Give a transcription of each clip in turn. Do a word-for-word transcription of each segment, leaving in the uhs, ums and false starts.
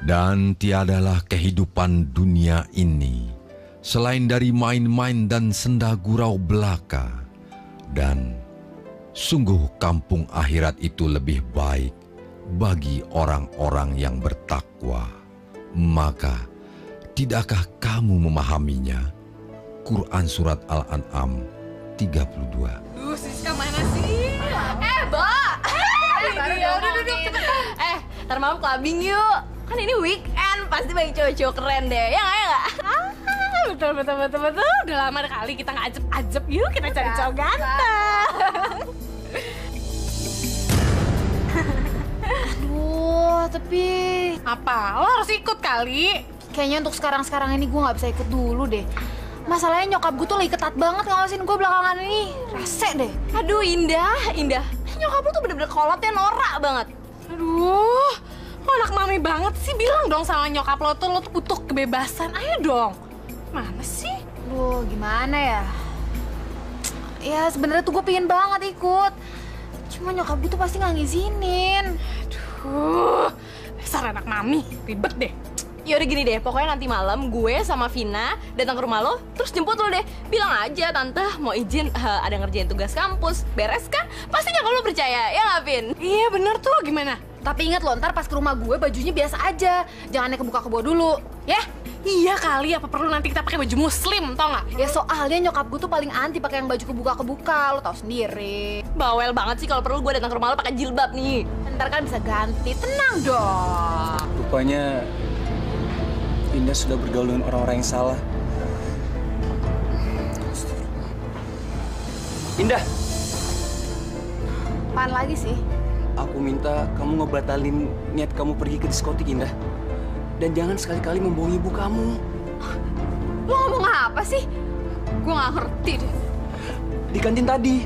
Dan tiadalah kehidupan dunia ini selain dari main-main dan senda gurau belaka. Dan sungguh kampung akhirat itu lebih baik bagi orang-orang yang bertakwa. Maka, tidakkah kamu memahaminya? Quran Surat Al-An'am tiga puluh dua. Duh, Siska mana sih? Eh, Mbak! Eh, ya udah duduk cepetan. Eh, ntar malam clubbing yuk. Kan ini weekend, pasti banyak cowok-cowok keren deh. Ya nggak, ya nggak? Ah, betul, betul, betul, betul. Udah lama kali kita nggak ajep-ajep. Yuk, kita cari cowok ganteng. Aduh, tapi... Apa? Lo harus ikut kali. Kayaknya untuk sekarang-sekarang ini gue nggak bisa ikut dulu deh. Masalahnya nyokap gue tuh lagi ketat banget ngawasin gue belakangan ini. Rese deh. Aduh, Indah, Indah. Nyokap lu tuh bener-bener kolotnya norak banget. Aduh, lo anak mami banget sih. Bilang dong sama nyokap lo tuh, lo tuh butuh kebebasan. Ayo dong. Mana sih? Aduh, gimana ya? Ya sebenarnya tuh gue pengen banget ikut. Cuma nyokap gue tuh pasti nggak ngizinin. Aduh, dasar anak mami. Ribet deh. Ya udah gini deh, pokoknya nanti malam gue sama Vina datang ke rumah lo, terus jemput lo deh. Bilang aja, Tante mau izin uh, ada ngerjain tugas kampus. Beres kan? Pasti nyokap lo percaya, ya nggak, Vin? Iya bener tuh, gimana? Tapi ingat lo, ntar pas ke rumah gue bajunya biasa aja. Jangan yang kebuka-kebuka dulu, ya? Iya kali, apa perlu nanti kita pakai baju muslim, tau nggak? Ya soalnya nyokap gue tuh paling anti pakai yang baju kebuka-kebuka, lo tau sendiri. Bawel banget sih kalau perlu gue datang ke rumah lo pakai jilbab nih. Ntar kan bisa ganti, tenang dong. Rupanya Indah sudah bergaul dengan orang-orang yang salah. Indah! Apaan lagi sih? Aku minta kamu ngebatalin niat kamu pergi ke diskotik, Indah. Dan jangan sekali-kali membohongi ibu kamu. Lo ngomong apa sih? Gue gak ngerti deh. Di kantin tadi.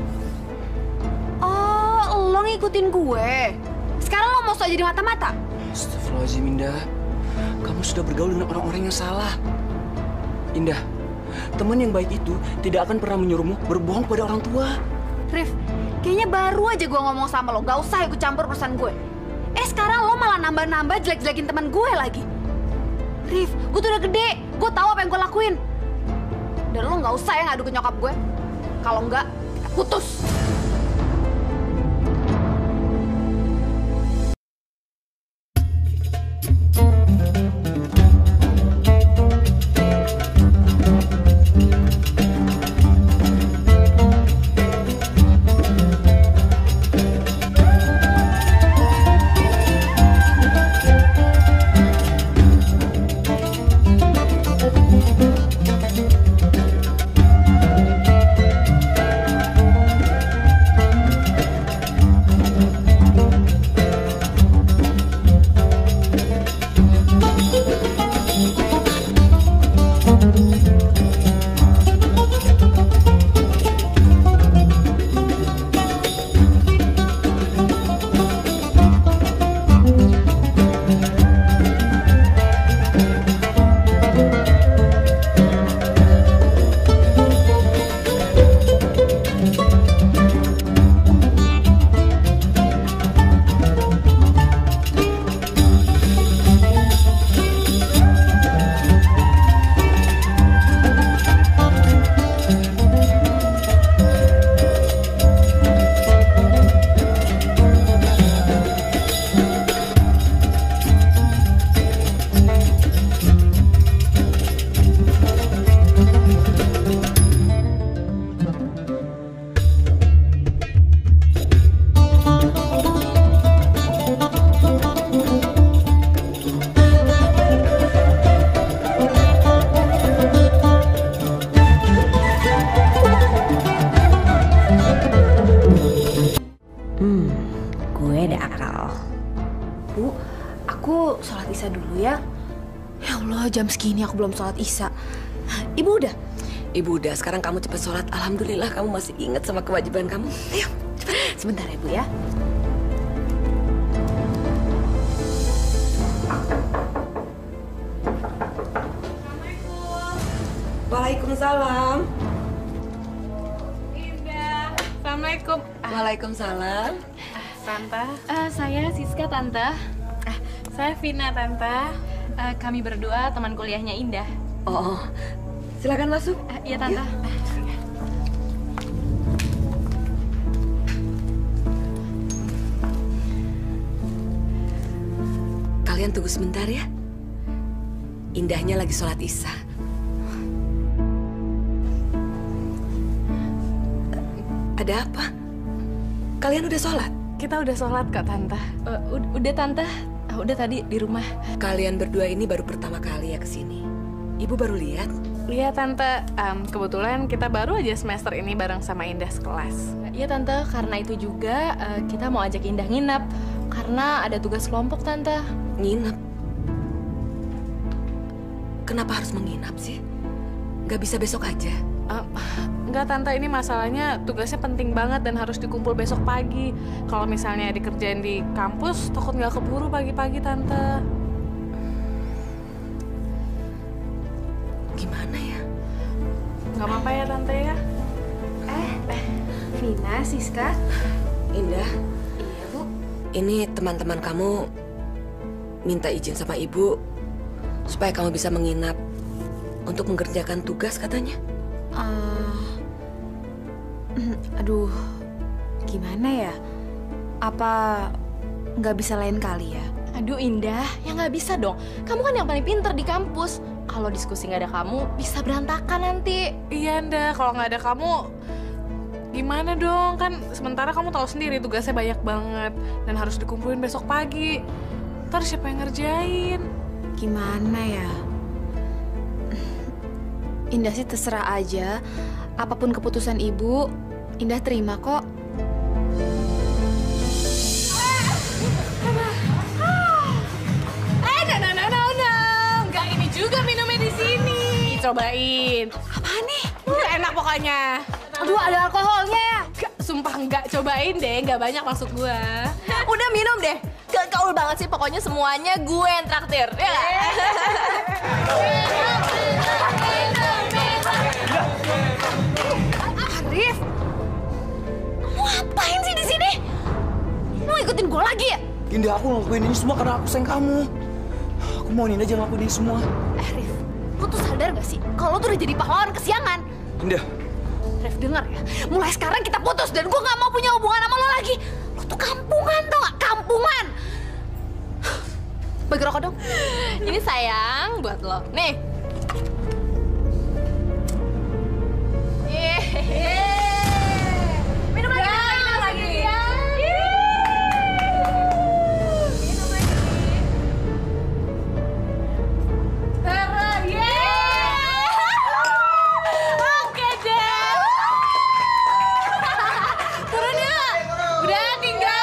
Oh, lo ngikutin gue? Sekarang lo mau sok jadi mata-mata? Astagfirullahaladzim, Indah. Kamu sudah bergaul dengan orang-orang yang salah. Indah, teman yang baik itu tidak akan pernah menyuruhmu berbohong pada orang tua. Rif, kayaknya baru aja gue ngomong sama lo, gak usah ikut campur urusan gue. Eh sekarang lo malah nambah-nambah jelek-jelekin teman gue lagi. Rif, gue tuh udah gede, gue tahu apa yang gue lakuin. Dan lo gak usah ya ngadu ke nyokap gue. Kalau enggak, kita putus. Jam segini aku belum sholat isya. Ibu udah? Ibu udah, sekarang kamu cepat sholat. Alhamdulillah kamu masih ingat sama kewajiban kamu. Ayo, cepat. Sebentar ya, Bu ya. Waalaikumsalam. Indah. Assalamualaikum. Waalaikumsalam. Tante. Uh, saya Siska, Tante. Eh, Saya Vina, Tante. Uh, kami berdua teman kuliahnya Indah. Oh, silakan masuk. Uh, iya, Tante. Kalian tunggu sebentar ya. Indahnya lagi sholat isya. Ada apa? Kalian udah sholat? Kita udah sholat kok, Tante. Uh, udah, Tante. Uh, udah tadi di rumah. Kalian berdua ini baru pertama kali ya kesini. Ibu baru lihat. Iya, Tante. Um, kebetulan kita baru aja semester ini bareng sama Indah sekelas. Iya, Tante. Karena itu juga uh, kita mau ajak Indah nginap. Karena ada tugas kelompok, Tante. Nginap? Kenapa harus menginap sih? Gak bisa besok aja? Uh, enggak, Tante. Ini masalahnya tugasnya penting banget dan harus dikumpul besok pagi. Kalau misalnya dikerjain di kampus, takut nggak keburu pagi-pagi, Tante. Gimana ya? Nggak apa-apa ya, Tante ya? Eh, eh, Vina, Siska. Indah, Iya, Bu. ini teman-teman kamu minta izin sama ibu supaya kamu bisa menginap untuk mengerjakan tugas katanya. Uh, aduh, gimana ya? Apa nggak bisa lain kali ya? Aduh, Indah. Ya nggak bisa dong. Kamu kan yang paling pinter di kampus. Kalau diskusi nggak ada kamu, bisa berantakan nanti. Iya, Nda. Kalau nggak ada kamu, gimana dong? Kan sementara kamu tahu sendiri tugasnya banyak banget dan harus dikumpulin besok pagi. Ntar siapa yang ngerjain? Gimana ya? Indah sih terserah aja. Apapun keputusan ibu, Indah terima kok. Eh, no, no, no, no, no. Nggak ini juga minumnya di sini. Cobain. Apaan nih? Nggak enak pokoknya. Aduh, ada alkoholnya ya? Nggak, sumpah nggak. Cobain deh, nggak banyak maksud gua. Udah minum deh. Gak gaul banget sih. Pokoknya semuanya gue yang traktir. Ya nggak? Arif, mau ngapain sih di sini? Mau ikutin gue lagi ya? Indah, aku ngelakuin ini semua karena aku sayang kamu. Aku mau Indah jangan ngelakuin ini semua. Eh, Rif, lo tuh sadar gak sih kalau lo tuh udah jadi pahlawan kesiangan? Indah. Rif, denger ya, mulai sekarang kita putus dan gue gak mau punya hubungan sama lo lagi. Lo tuh kampungan, tau gak? Kampungan. Bagi rokok dong. Ini sayang buat lo. Nih. Yeay. Minum lagi, minum lagi. Minum lagi. Tara, yeay. Oke deh. Turun ya. Udah tinggal.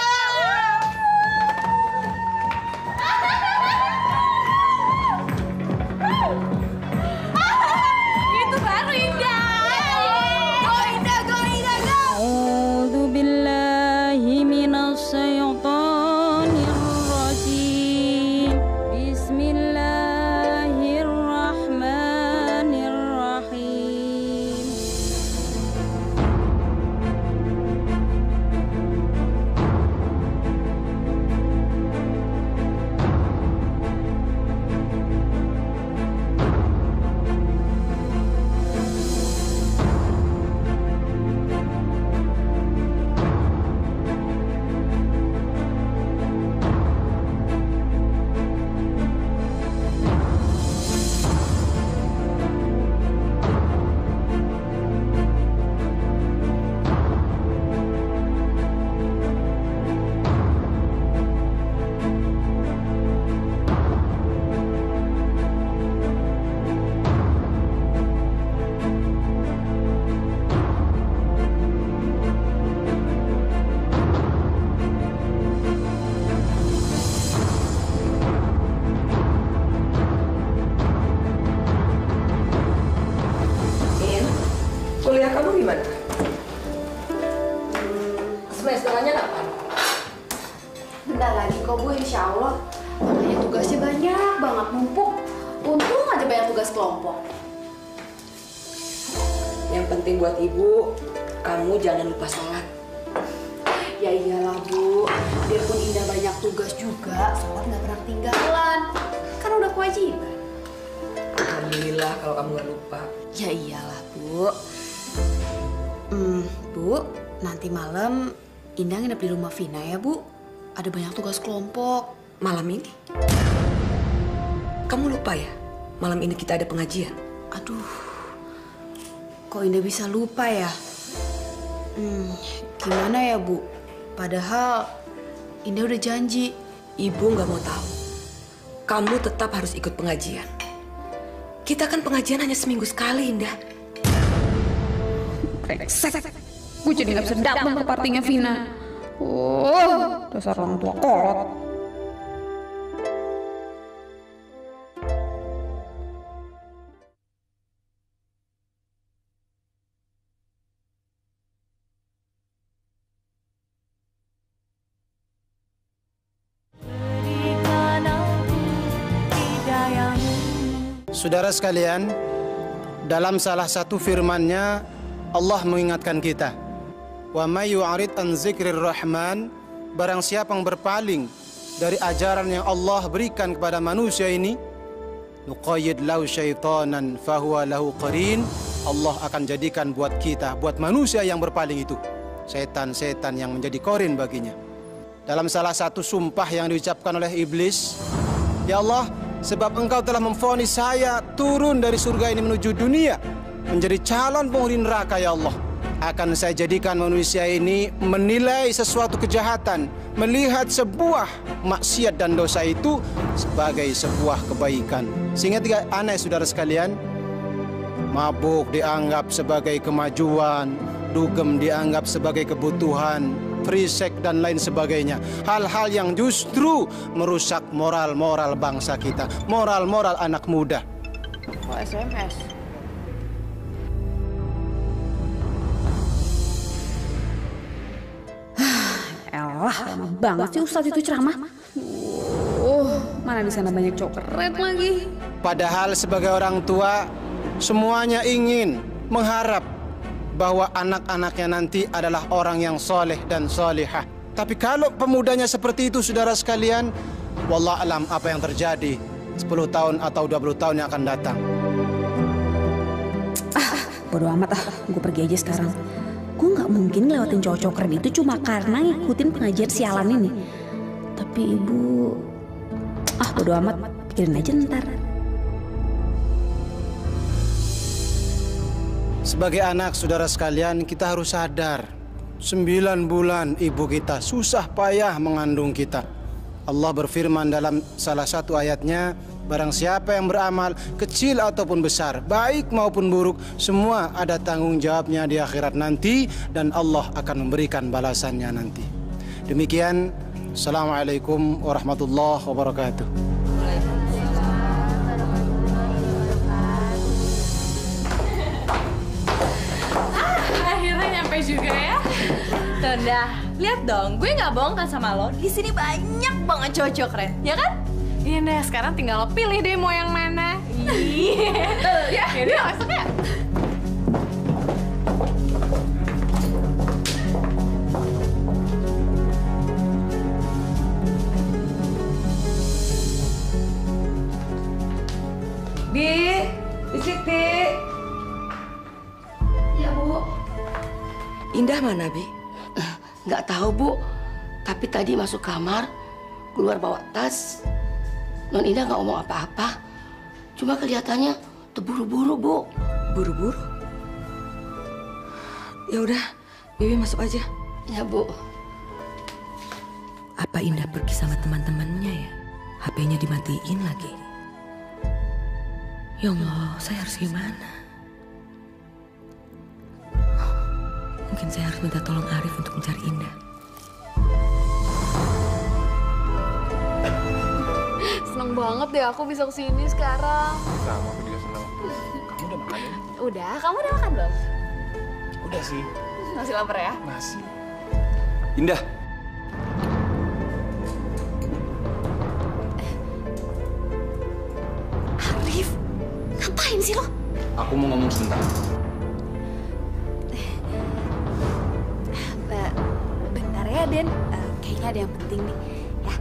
Itu baru Indah. Go Indah, go Indah, go. أعوذ بالله من الشيطان الرجيم بسم الله الرحمن الرحيم In, kuliah kamu gimana? Semesterannya kapan? Bentar lagi kok Bu, insya Allah. Makanya tugasnya banyak banget, numpuk. Untung aja banyak tugas kelompok. Yang penting buat ibu, kamu jangan lupa sholat. Ya iyalah Bu, biarpun Indah banyak tugas juga, sholat nggak pernah ketinggalan. Alhamdulillah kalau kamu nggak lupa. Ya iyalah, Bu. Hmm, Bu, nanti malam Indah nginep di rumah Vina ya, Bu. Ada banyak tugas kelompok. Malam ini? Kamu lupa ya? Malam ini kita ada pengajian. Aduh, kok Indah bisa lupa ya? Hmm, gimana ya, Bu? Padahal Indah udah janji. Ibu nggak mau tahu. Kamu tetap harus ikut pengajian. Kita kan pengajian hanya seminggu sekali, Indah. Brengsek. Gue jadi gak bisa datang ke partinya Vina. Oh, dasar orang tua kolot. Saudara sekalian, dalam salah satu firman-Nya Allah mengingatkan kita, wa may yu'rid an dzikrir rahman, barang siapa yang berpaling dari ajaran yang Allah berikan kepada manusia ini, nuqayyid lahu syaitanan fahuwa lahu qarin, Allah akan jadikan buat kita, buat manusia yang berpaling itu, setan-setan yang menjadi korin baginya. Dalam salah satu sumpah yang diucapkan oleh iblis, ya Allah, sebab engkau telah memvonis saya turun dari surga ini menuju dunia menjadi calon penghuni neraka, ya Allah, akan saya jadikan manusia ini menilai sesuatu kejahatan, melihat sebuah maksiat dan dosa itu sebagai sebuah kebaikan. Sehingga tiga aneh, saudara sekalian, mabuk dianggap sebagai kemajuan, dugem dianggap sebagai kebutuhan, free sex dan lain sebagainya. Hal-hal yang justru merusak moral-moral bangsa kita, moral-moral anak muda. Oh, S M S. Elah, lama banget sih Ustadz itu ceramah. Oh, mana di sana banyak cowok keren lagi. Padahal sebagai orang tua, semuanya ingin mengharap bahwa anak-anaknya nanti adalah orang yang soleh dan solehah. Tapi kalau pemudanya seperti itu, saudara sekalian, wallah alam apa yang terjadi sepuluh tahun atau dua puluh tahun yang akan datang. Ah, bodo amat ah, gue pergi aja sekarang. Gue gak mungkin lewatin cowok-cowok keren itu cuma karena ngikutin pengajian sialan ini. Tapi ibu, ah bodo amat, pikirin aja ntar. Sebagai anak, saudara sekalian, kita harus sadar, sembilan bulan ibu kita susah payah mengandung kita. Allah berfirman dalam salah satu ayatnya, barang siapa yang beramal kecil ataupun besar, baik maupun buruk, semua ada tanggung jawabnya di akhirat nanti, dan Allah akan memberikan balasannya nanti. Demikian, assalamualaikum warahmatullahi wabarakatuh. Juga ya. Tunda, lihat dong, gue nggak bohong kan sama lo. Di sini banyak banget cowok keren, ya kan? Iya deh, sekarang tinggal lo pilih deh mau yang mana. Iya. Ya, ya masuk ya. Di, bisik Di. Ya, Bu. Indah mana, Bi? Nggak tahu, Bu. Tapi tadi masuk kamar, keluar bawa tas. Non Indah nggak ngomong apa-apa. Cuma kelihatannya terburu-buru, Bu. Buru-buru? Ya udah, Bibi masuk aja. Ya, Bu. Apa Indah pergi sama teman-temannya ya? H P-nya dimatiin lagi. Ya Allah, saya harus gimana? Mungkin saya harus minta tolong Arif untuk mencari Indah. Seneng banget deh aku bisa kesini sekarang. Sama, aku juga seneng. Kamu udah makan ya? Udah, kamu udah makan belum? Udah sih. Masih lapar ya? Masih. Indah. Arif, ngapain sih lo? Aku mau ngomong sebentar. Bentar ya, Den. Uh, kayaknya ada yang penting nih. Ya.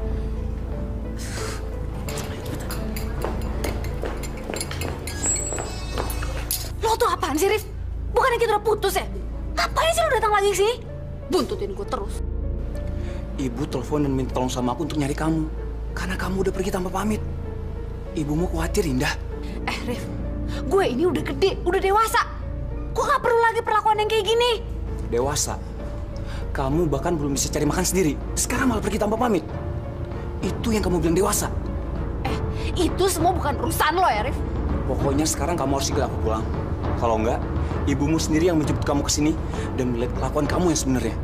apaan sih, Rif? Bukannya kita udah putus ya? Ngapain sih lu datang lagi ke sini? Buntutin gue terus. Ibu telepon dan minta tolong sama aku untuk nyari kamu. Karena kamu udah pergi tanpa pamit. Ibumu khawatir, Indah. Eh, Rif, gue ini udah gede, udah dewasa. Gue gak perlu lagi perlakuan yang kayak gini. Dewasa? Kamu bahkan belum bisa cari makan sendiri. Sekarang malah pergi tanpa pamit. Itu yang kamu bilang dewasa. Eh, itu semua bukan urusan lo ya, Rif. Pokoknya sekarang kamu harus ikut aku pulang. Kalau enggak, ibumu sendiri yang menjemput kamu ke sini dan melihat kelakuan kamu yang sebenarnya.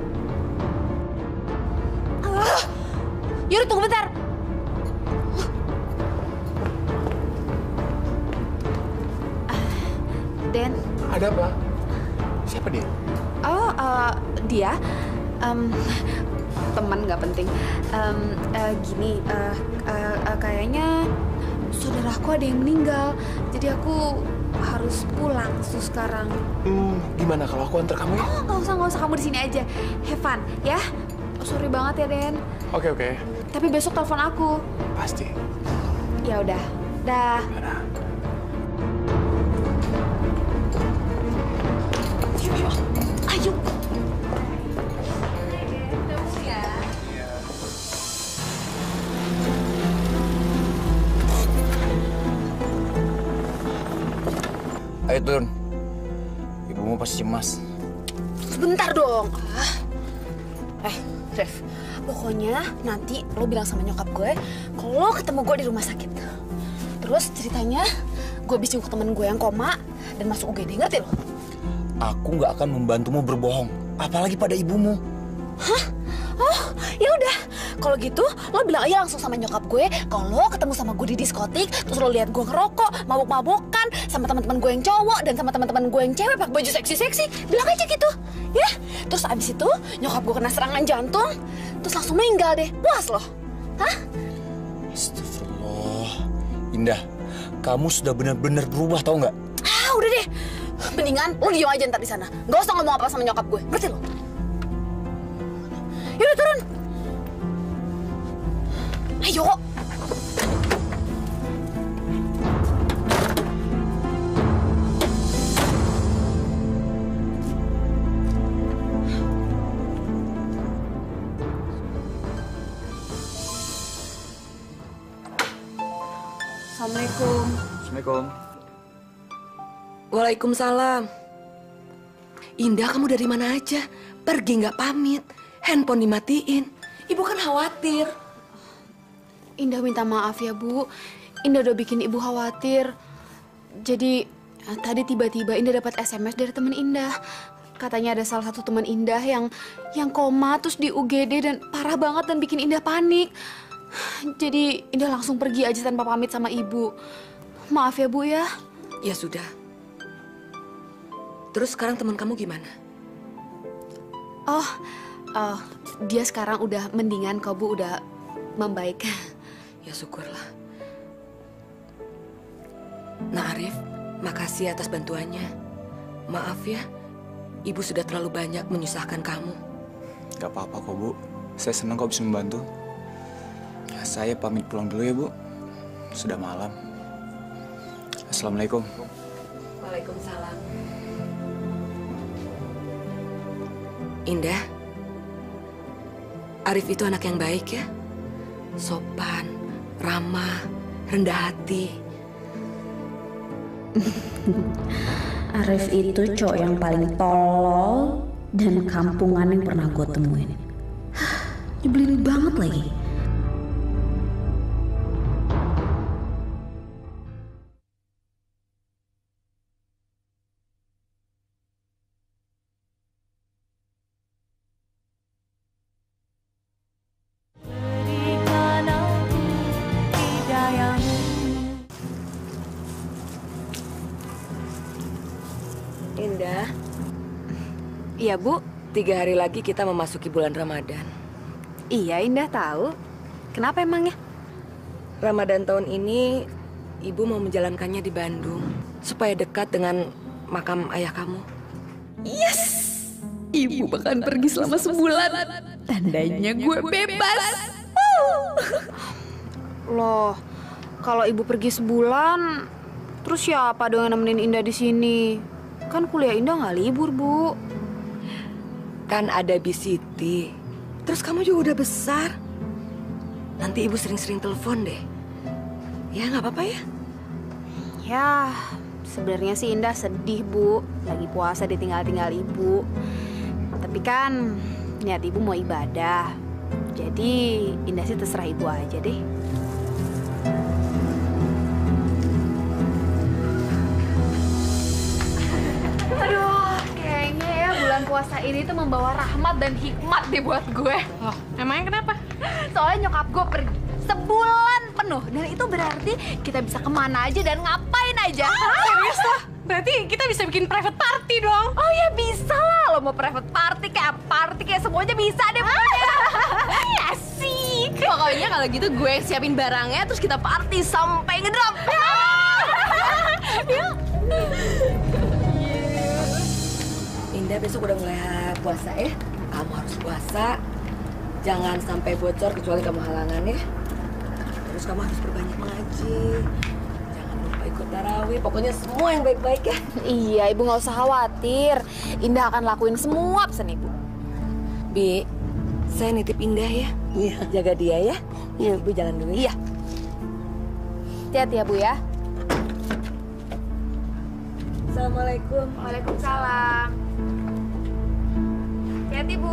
Ah, yaudah tunggu bentar. Den. Ada apa? Siapa dia? Oh, uh, dia um, teman nggak penting. Um, uh, gini, uh, uh, uh, kayaknya saudaraku ada yang meninggal, jadi aku harus pulang tuh sekarang. Hmm, gimana kalau aku antar kamu ya? Oh, nggak usah, nggak usah, kamu di sini aja. Have fun, ya. Oh, sorry banget ya, Den. Oke, oke. Tapi besok telepon aku. Pasti. Ya udah, dah. Dadah. Ayo. Ayo turun. Ibumu pasti cemas. Sebentar dong. Ah. Eh, Rev. Pokoknya nanti lo bilang sama nyokap gue kalau lo ketemu gue di rumah sakit. Terus ceritanya gue habis jenguk temen gue yang koma dan masuk U G D, ngerti lo? Aku nggak akan membantumu berbohong, apalagi pada ibumu. Hah? Oh, ya udah. Kalau gitu, lo bilang aja langsung sama nyokap gue kalau lo ketemu sama gue di diskotik, terus lo lihat gue ngerokok, mabuk-mabukan sama teman-teman gue yang cowok dan sama teman-teman gue yang cewek pakai baju seksi-seksi. Bilang aja gitu, ya. Terus abis itu nyokap gue kena serangan jantung, terus langsung meninggal deh. Puas lo? Hah? Astagfirullah. Indah, kamu sudah benar-benar berubah, tau nggak? Ah, udah deh. Mendingan lo diem aja ntar di sana. Gak usah ngomong apa sama nyokap gue, ngerti lo? Yaudah turun. Ayo. Assalamualaikum. Assalamualaikum. Waalaikumsalam. Indah, kamu dari mana aja? Pergi nggak pamit. Handphone dimatiin. Ibu kan khawatir. Indah minta maaf ya, Bu. Indah udah bikin Ibu khawatir. Jadi tadi tiba-tiba Indah dapat S M S dari teman Indah. Katanya ada salah satu teman Indah yang yang koma terus di U G D dan parah banget dan bikin Indah panik. Jadi Indah langsung pergi aja tanpa pamit sama Ibu. Maaf ya, Bu ya. Ya sudah. Terus sekarang teman kamu gimana? Oh, oh, dia sekarang udah mendingan kok, Bu, udah membaik. Ya syukurlah. Nah Arif, makasih atas bantuannya. Maaf ya, Ibu sudah terlalu banyak menyusahkan kamu. Gak apa-apa kok, Bu. Saya senang kok bisa membantu. Ya, saya pamit pulang dulu ya, Bu. Sudah malam. Assalamualaikum. Waalaikumsalam. Indah, Arif itu anak yang baik ya. Sopan, ramah, rendah hati. Arif itu cowok yang paling tolol dan kampungan yang pernah gue temuin. Nyebelin banget lagi. Indah. Iya, Bu. Tiga hari lagi kita memasuki bulan Ramadan. Iya, Indah tahu. Kenapa emangnya? Ramadan tahun ini, Ibu mau menjalankannya di Bandung. Supaya dekat dengan makam ayah kamu. Yes! Ibu bahkan pergi selama sebulan. Tandanya gue bebas. Loh, kalau Ibu pergi sebulan, terus siapa dong yang nemenin Indah di sini? Kan kuliah Indah nggak libur, Bu. Kan ada Bisiti. Terus kamu juga udah besar. Nanti ibu sering-sering telepon deh. Ya nggak apa-apa ya? Ya, sebenarnya sih Indah sedih, Bu. Lagi puasa ditinggal-tinggal ibu. Tapi kan niat ibu mau ibadah. Jadi Indah sih terserah ibu aja deh. Aduh, kayaknya ya bulan puasa ini tuh membawa rahmat dan hikmat deh buat gue. Loh, emangnya kenapa? Soalnya nyokap gue pergi sebulan penuh. Dan itu berarti kita bisa kemana aja dan ngapain aja. Ah, serius lah? Berarti kita bisa bikin private party dong? Oh ya bisa lah. Lo mau private party kayak party kayak semuanya bisa deh. Iya sih. Pokoknya kalau gitu gue yang siapin barangnya terus kita party sampai ngedrop. Yuk. Indah besok udah mulai puasa ya. Kamu harus puasa. Jangan sampai bocor kecuali kamu halangan ya. Terus kamu harus berbanyak mengaji. Jangan lupa ikut tarawih. Pokoknya semua yang baik-baik ya. Iya, ibu nggak usah khawatir. Indah akan lakuin semua pesan ibu. Bi, saya nitip Indah ya. Iya. Jaga dia ya. Iya, Bu jalan dulu. Iya. Hati-hati ya Bu ya. Assalamualaikum. Waalaikumsalam. Hati-hati Bu.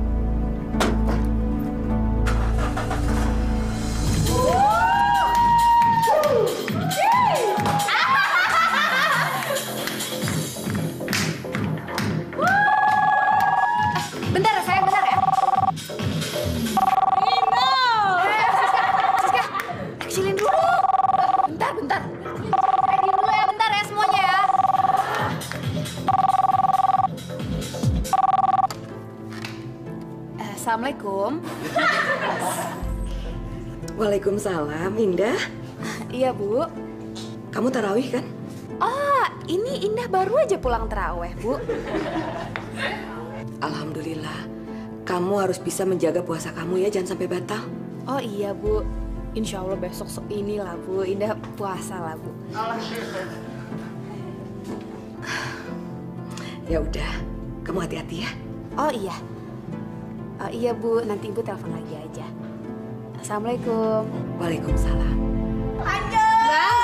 Bentar, saya bentar ya. Nino! Eh, Siska, Siska, kecilin dulu. Bentar, bentar. Ready dulu ya, bentar ya semuanya ya. Eh, Assalamualaikum. Waalaikumsalam, Indah. Iya, Bu. Kamu tarawih kan? Oh, ini Indah baru aja pulang terawih, Bu. Alhamdulillah. Kamu harus bisa menjaga puasa kamu ya, jangan sampai batal. Oh iya, Bu. Insya Allah besok so inilah, Bu. Indah puasa lah, Bu. Ya udah, kamu hati-hati ya. Oh iya. Oh iya, Bu. Nanti Ibu telepon lagi aja. Assalamualaikum. Waalaikumsalam. Lanjut.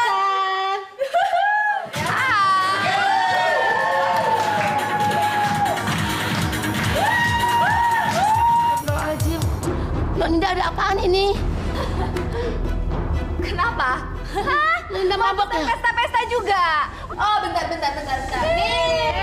Astagfirullahaladzim. Nonida ada apaan ini? Kenapa? Hah? Nonida mabok ya? Pesta-pesta juga. Oh, bentar, bentar, bentar, bentar. Nih.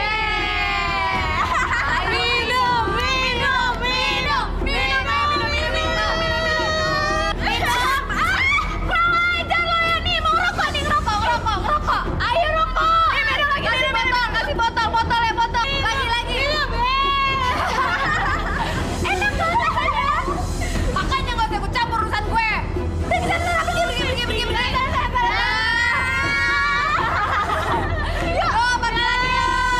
Minum, minum, minum, minum, minum, minum, minum, minum, minum. Minum. Ah, kurang ajar lo ya nih. Mau rokok nih, ngerokok, ngerokok, ngerokok. Ayo rokok. Ini minum lagi, minum botol, kasih botol, botol ya, botol. Lagi, lagi. Minum, enak banget aja. Makanya nggak usah ikut campur urusan gue. Pergi sana, pergi, pergi, pergi, pergi, pergi. Yuk, oh, pergi lagi.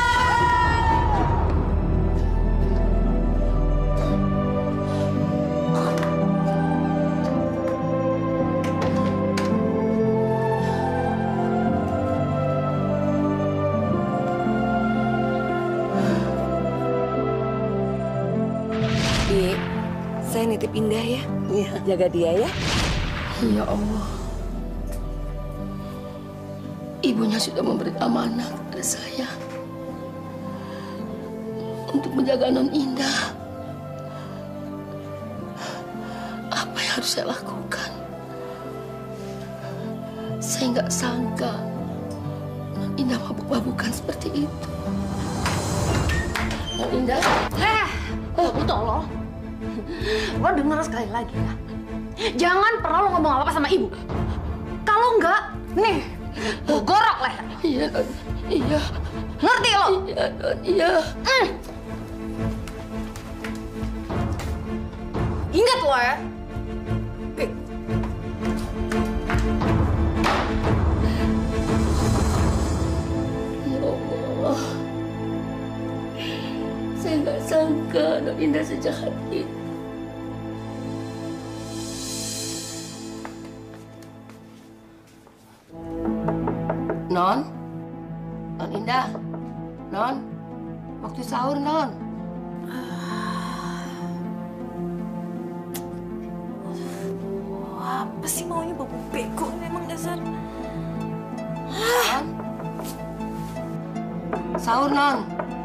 Bi, saya nitip Indah ya. Iya. Jaga dia ya. Ya Allah. Ibunya sudah memberi amanah kepada saya untuk menjaga Non Indah. Apa yang harus saya lakukan? Saya nggak sangka Non Indah mabuk-mabukan seperti itu. Non Indah, Eh, kamu tolong. Lo denger sekali lagi ya. Jangan pernah lo ngomong apa-apa sama ibu. Kalau enggak, nih, gue gorok leher. iya Non, iya, Ngerti lo? iya Non, iya. Mm. Ingat lo ya. Oke. Ya Allah, saya nggak sangka Non Indah sejahat itu. Non, Non Indah, Non, waktu sahur, Non. Apa sih maunya babu bego ini emang dasar. Non. Sahur, Non.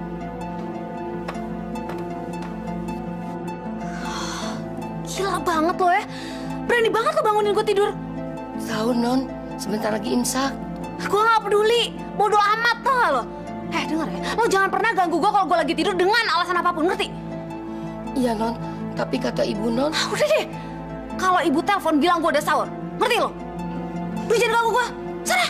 Gila banget lo ya. Berani banget lo bangunin gue tidur. Sahur, Non. Sebentar lagi imsak. Gue gak peduli. Bodoh amat tau gak lo? Eh denger ya, lo jangan pernah ganggu gue kalau gue lagi tidur dengan alasan apapun, ngerti? Iya, Non. Tapi kata ibu, Non. Ah, udah deh. Kalau ibu telepon bilang gue udah sahur. Ngerti lo? Lu jangan ganggu gue. Sana.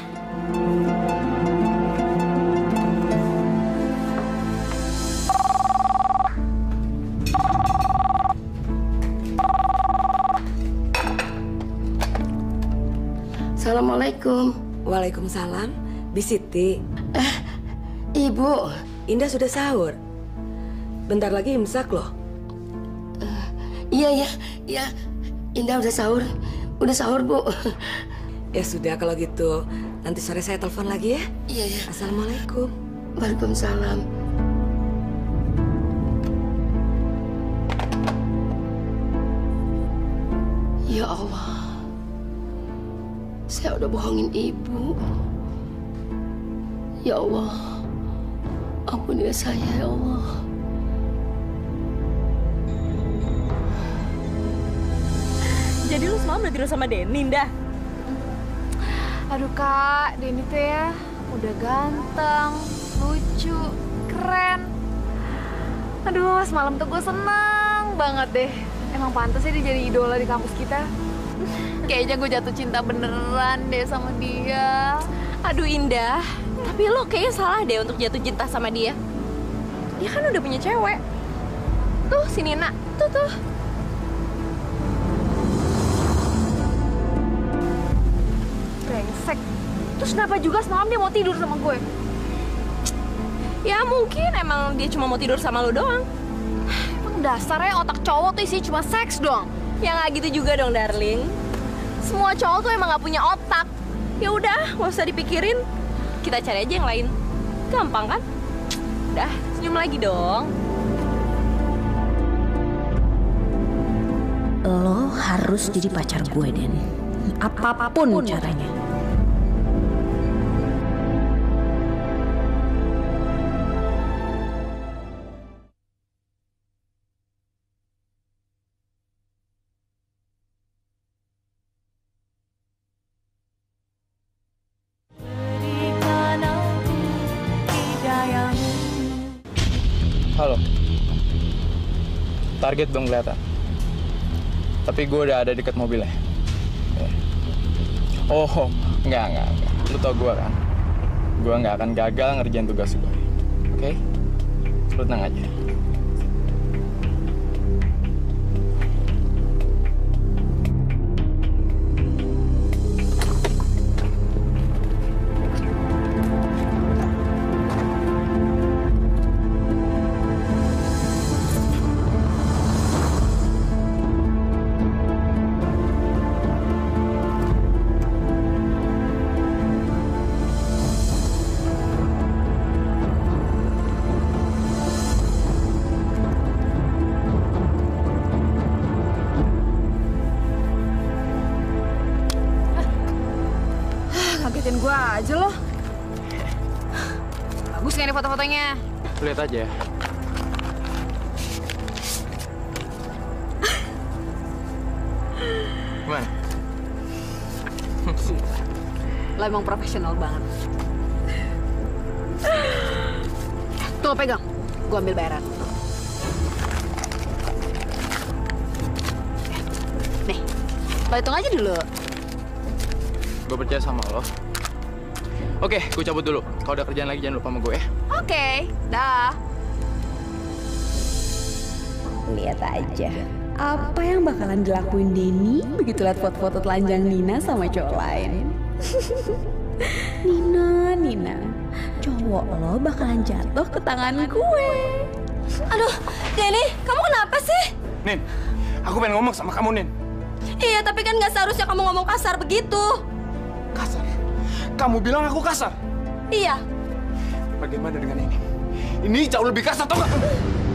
Assalamualaikum. Waalaikumsalam. Bisiti. Eh, Ibu. Indah sudah sahur. Bentar lagi imsak loh. Uh, iya, iya, iya. Indah udah sahur. Udah sahur, Bu. Ya sudah kalau gitu. Nanti sore saya telepon lagi ya. Iya, iya. Assalamualaikum. Waalaikumsalam. Ya Allah. Saya udah bohongin ibu. Ya Allah, ampuni saya ya Allah. Jadi lu semalam udah tidur sama Denny, Indah? Aduh kak, Denny tuh ya udah ganteng, lucu, keren. Aduh semalam tuh gue seneng banget deh. Emang pantas ya dia jadi idola di kampus kita. Kayaknya gue jatuh cinta beneran deh sama dia. Aduh Indah, tapi lo kayaknya salah deh untuk jatuh cinta sama dia. Dia kan udah punya cewek. Tuh si Nina, tuh tuh. Brengsek. Terus kenapa juga semalam dia mau tidur sama gue? Ya mungkin emang dia cuma mau tidur sama lo doang. Emang dasarnya otak cowok tuh isinya cuma seks doang. Ya nggak gitu juga dong, darling. Semua cowok tuh emang nggak punya otak. Ya udah, nggak usah dipikirin. Kita cari aja yang lain. Gampang kan? Udah, senyum lagi dong. Lo harus jadi pacar gue, Den. Apapun, Apapun caranya. Halo. Target belum kelihatan. Tapi gue udah ada dekat mobilnya. Oh, enggak, enggak, enggak. Lu tau gue kan? Gue nggak akan gagal ngerjain tugas gue. Oke? Okay? Lu tenang aja. Ngagetin gue aja loh. Bagus nggak nih foto-fotonya? Lihat aja. Gimana? Lo emang profesional banget. Tuh pegang, gue ambil bayaran. Nih, lo hitung aja dulu. Gue percaya sama lo. Oke, gue cabut dulu. Kalau udah kerjaan lagi jangan lupa sama gue ya. Oke, dah. Lihat aja apa yang bakalan dilakuin Denny begitu lihat foto-foto telanjang Nina sama cowok lain. Nina, Nina, cowok lo bakalan jatuh ke tangan gue. Aduh, Denny, kamu kenapa sih? Nin, aku pengen ngomong sama kamu, Nin. Iya, tapi kan nggak seharusnya kamu ngomong kasar begitu. Kasar? Kamu bilang aku kasar? Iya. Bagaimana dengan ini? Ini jauh lebih kasar, tau nggak?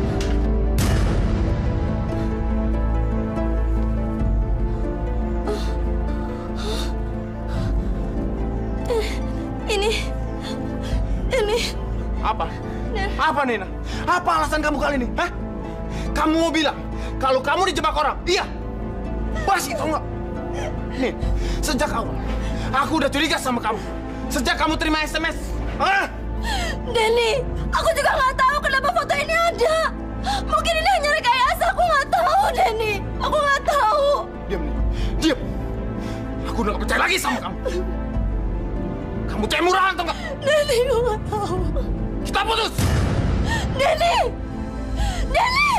Ini, ini. Apa? Apa, Nina? Apa alasan kamu kali ini? Hah? Kamu mau bilang kalau kamu dijebak orang? Iya. Basi, tau nggak? Nih, sejak awal aku udah curiga sama kamu. Sejak kamu terima S M S. Hah? Denny, aku juga nggak tahu kenapa foto ini ada. Mungkin ini hanya rekayasa, aku nggak tahu, Denny. Aku nggak tahu. Diam, Nina. Diam. Aku udah nggak percaya lagi sama kamu. Kamu kayak murahan, tau nggak? Denny, aku nggak tahu. Kita putus. Denny! Denny!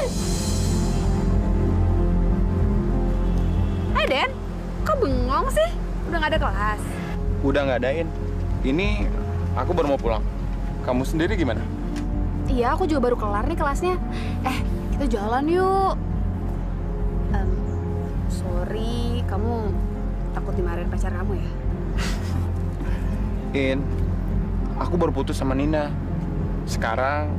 Hai, Den. Kok bengong sih? Udah nggak ada kelas? Udah nggak adain. Ini aku baru mau pulang. Kamu sendiri gimana? Iya, aku juga baru kelar nih kelasnya. Eh, kita jalan yuk. Um, sorry, kamu takut dimarahin pacar kamu ya? In, aku baru putus sama Nina. Sekarang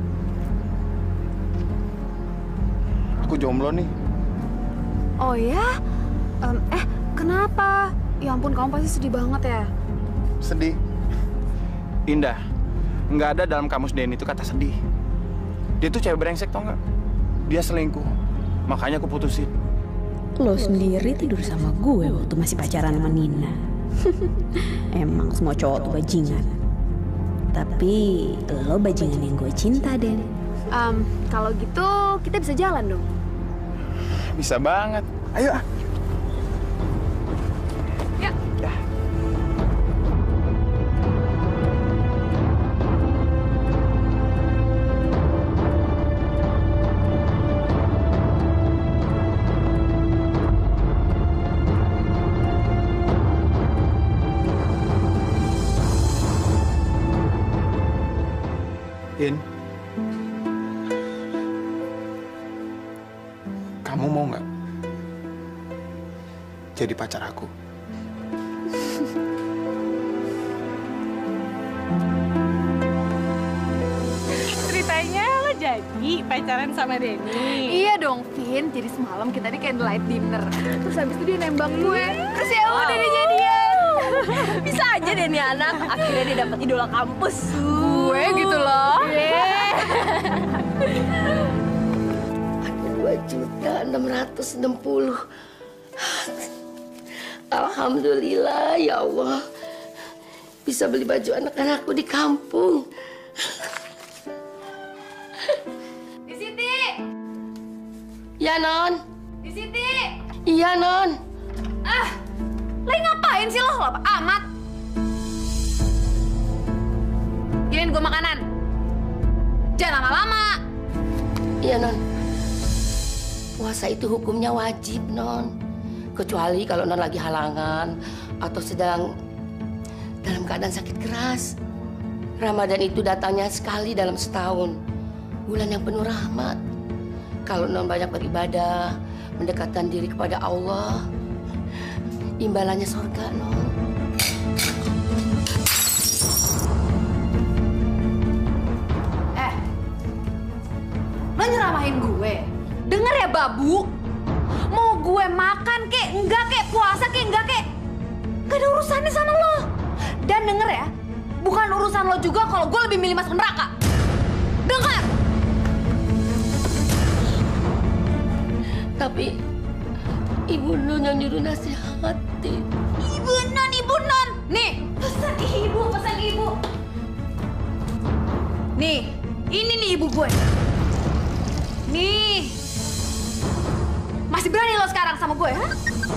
aku jomblo nih. Oh ya? Um, eh, kenapa? Ya ampun, kamu pasti sedih banget ya? Sedih? Indah, nggak ada dalam kamus Denny itu kata sedih. Dia tuh cewek brengsek, tau nggak? Dia selingkuh, makanya aku putusin. Lo sendiri tidur sama gue waktu masih pacaran sama Nina. Emang semua cowok tuh bajingan. Tapi lo bajingan yang gue cinta, Den. Um, kalau gitu kita bisa jalan dong. Bisa banget. Ayo. Ya. Ya. In, kamu mau nggak jadi pacar aku? Ceritanya lo jadi pacaran sama Denny? Iya dong, Vin. Jadi semalam kita di candlelight dinner. Terus habis itu dia nembak gue. Terus ya udah dia jadian. Bisa aja Denny anak. Akhirnya dia dapat idola kampus. Gue gitu loh. Ada dua juta enam ratus enam puluh. Alhamdulillah ya Allah. Bisa beli baju anak-anakku di kampung. Di Siti. Ya, Non. Di Siti. Iya, Non. Ah, lagi ngapain sih lo? Lapa amat. Giliin gue makanan. Jangan lama-lama. Iya, Non. Puasa itu hukumnya wajib, Non. Kecuali kalau Non lagi halangan atau sedang dalam keadaan sakit keras. Ramadan itu datangnya sekali dalam setahun. Bulan yang penuh rahmat. Kalau Non banyak beribadah, mendekatkan diri kepada Allah, imbalannya surga, Non. Eh, lo nyeramahin gue. Dengar ya, babu. Mau gue makan kek, enggak kek, puasa kek, enggak kek. Gak ada urusannya sama lo. Dan denger ya, bukan urusan lo juga kalau gue lebih milih masuk neraka. Dengar! Tapi Ibu Non yang nyuruh nasihatin. Ibu Non, Ibu Non. Nih, pesan ibu, pesan ibu. Nih, ini nih ibu gue. Nih. Masih berani lo sekarang sama gue, ha?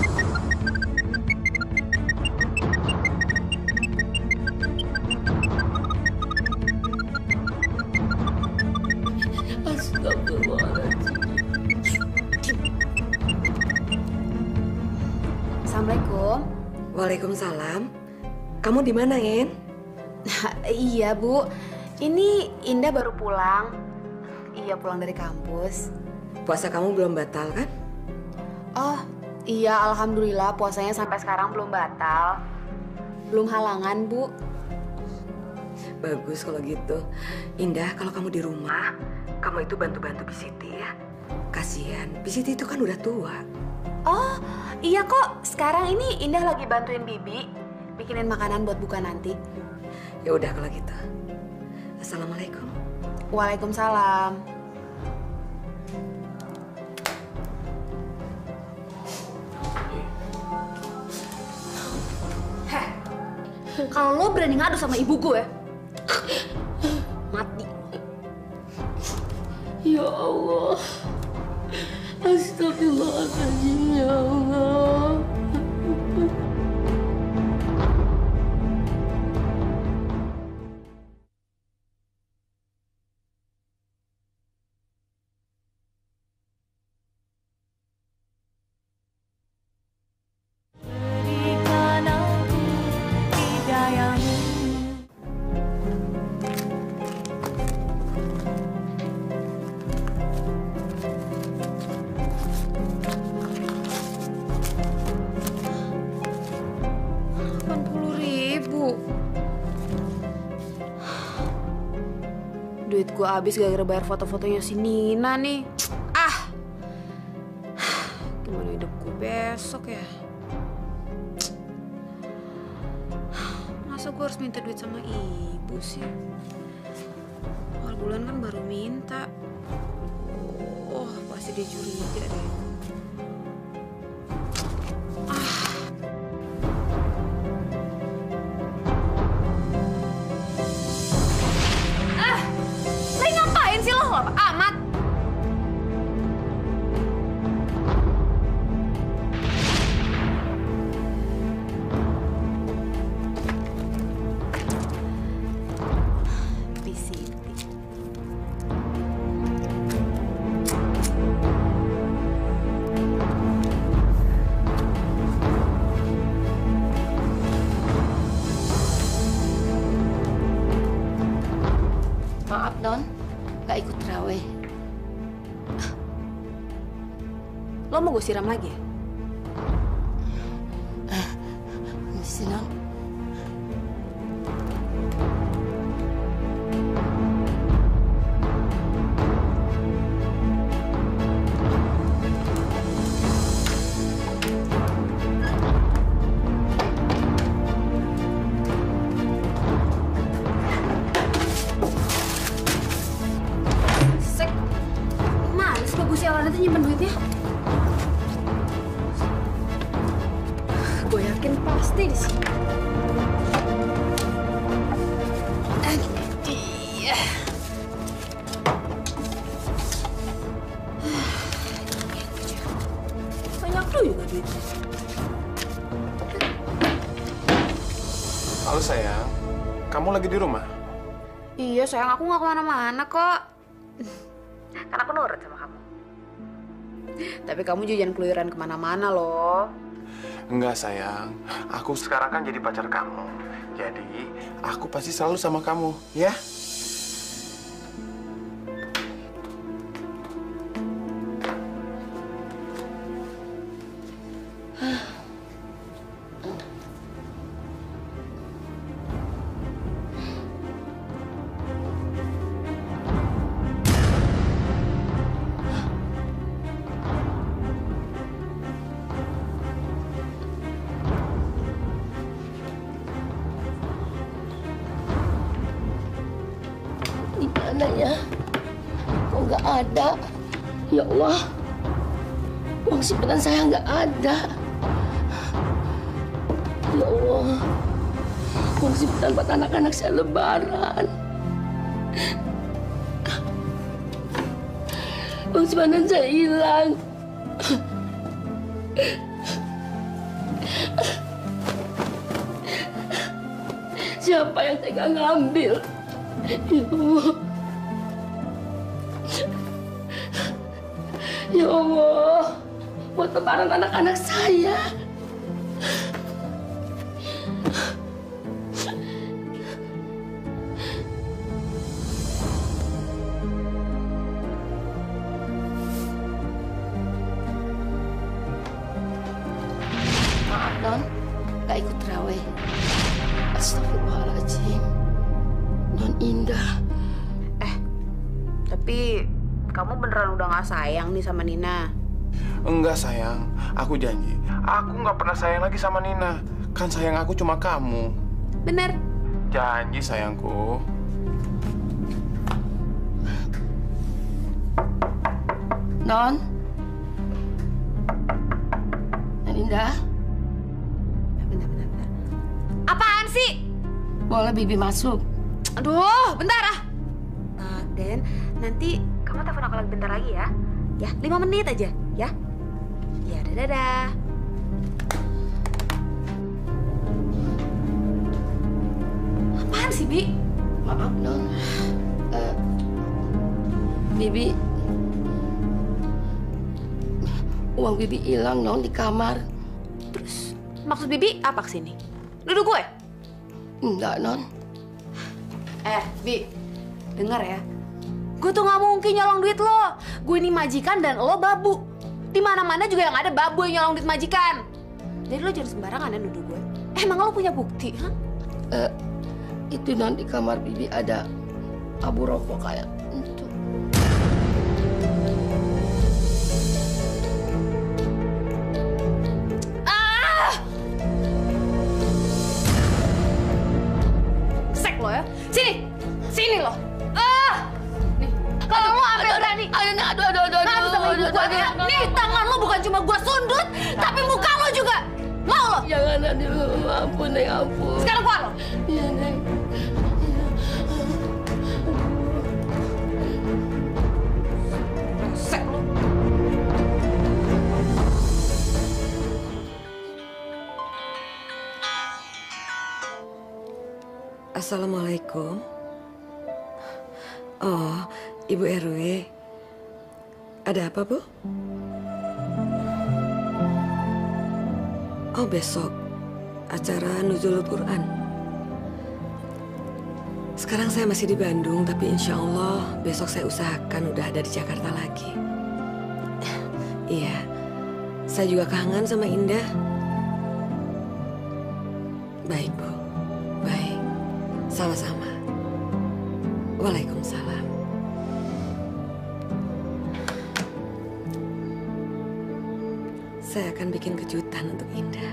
Assalamualaikum. Waalaikumsalam. Kamu di mana, In? Iya, Bu. Ini Indah baru pulang. Iya, pulang dari kampus. Puasa kamu belum batal, kan? Oh, iya, alhamdulillah puasanya sampai sekarang belum batal. Belum halangan, Bu. Bagus kalau gitu. Indah, kalau kamu di rumah, kamu itu bantu-bantu Bisiti ya. Kasihan, Bisiti itu kan udah tua. Oh, iya kok. Sekarang ini Indah lagi bantuin Bibi bikinin makanan buat buka nanti. Ya udah kalau gitu. Assalamualaikum. Waalaikumsalam. Heh, kalau lo berani ngadu sama ibu gue, mati. Ya Allah. Astagfirullahaladzim ya Allah. Duit gue habis gara-gara bayar foto-fotonya si Nina nih. Ah, gimana hidup gue besok ya? Masa gue harus minta duit sama ibu sih? Awal bulan kan baru minta. Oh, pasti dia curiga deh. Amat. Bisiti. Maaf, Non. Gak ikut terawih. Lo mau gue siram lagi ya? Misi, Non. Sialan itu nyimpen duitnya. Gue yakin pasti di sini. Iya. Banyak tuh juga duitnya. Halo sayang, kamu lagi di rumah? Iya sayang, aku nggak kemana-mana kok. Kan aku nurut sama kamu. Tapi kamu juga jangan keluyuran kemana-mana loh. Enggak sayang, aku sekarang kan jadi pacar kamu. Jadi aku pasti selalu sama kamu, ya? Mana ya? Kok nggak ada? Ya Allah, uang simpanan saya nggak ada. Ya Allah, uang simpanan buat anak-anak saya lebaran. Uang simpanan saya hilang. Siapa yang tega ngambil? Ya Allah. Ya Allah, buat lebaran anak-anak saya. Maaf, Non, gak ikut terawih. Astagfirullahaladzim. Non, Indah. Eh, tapi kamu beneran udah gak sayang nih sama Nina? Enggak sayang, aku janji. Aku nggak pernah sayang lagi sama Nina. Kan sayang aku cuma kamu. Bener? Janji sayangku. Non? Non Indah? Bentar, bentar, bentar. Apaan sih? Boleh Bibi masuk? Aduh, bentar ah. Uh, Den, nanti kamu telepon aku lagi bentar lagi ya. Ya, lima menit aja, ya. Ya, dadah. Apaan sih, Bi? Maaf, Non. Uh, Bibi... Uang Bibi hilang, Non, di kamar. Terus, maksud Bibi apa kesini? Nuduh gue? Enggak, Non. Eh, Bi, dengar ya. Gue tuh nggak mungkin nyolong duit lo. Gue ini majikan dan lo babu. Di mana-mana juga yang ada babu yang nyolong duit majikan. Jadi lo jangan sembarangan ya nuduh gue. Eh, emang lo punya bukti, ha? Uh, itu Non, di kamar Bibi ada abu rokok kayak itu. Ah! Sek lo ya. Sini. Sini lo. Ah! Nih, kalau lo apa yang berani? Aduh, aduh, aduh, aduh, aduh, Nah, sama ibu gua nih. Nih, tangan lo bukan cuma gua sundut, tapi muka lo juga. Mau lo? Jangan, aduh, ampun, Neng, ampun. Sekarang keluar lo. Iya, Neng. Sek lo. Assalamualaikum. Oh, Ibu R W. Ada apa, Bu? Oh, besok acara Nuzulul Quran. Sekarang saya masih di Bandung, tapi insya Allah besok saya usahakan udah ada di Jakarta lagi. Iya, saya juga kangen sama Indah. Baik, Bu. Baik. Sama-sama. Waalaikumsalam. Saya akan bikin kejutan untuk Indah.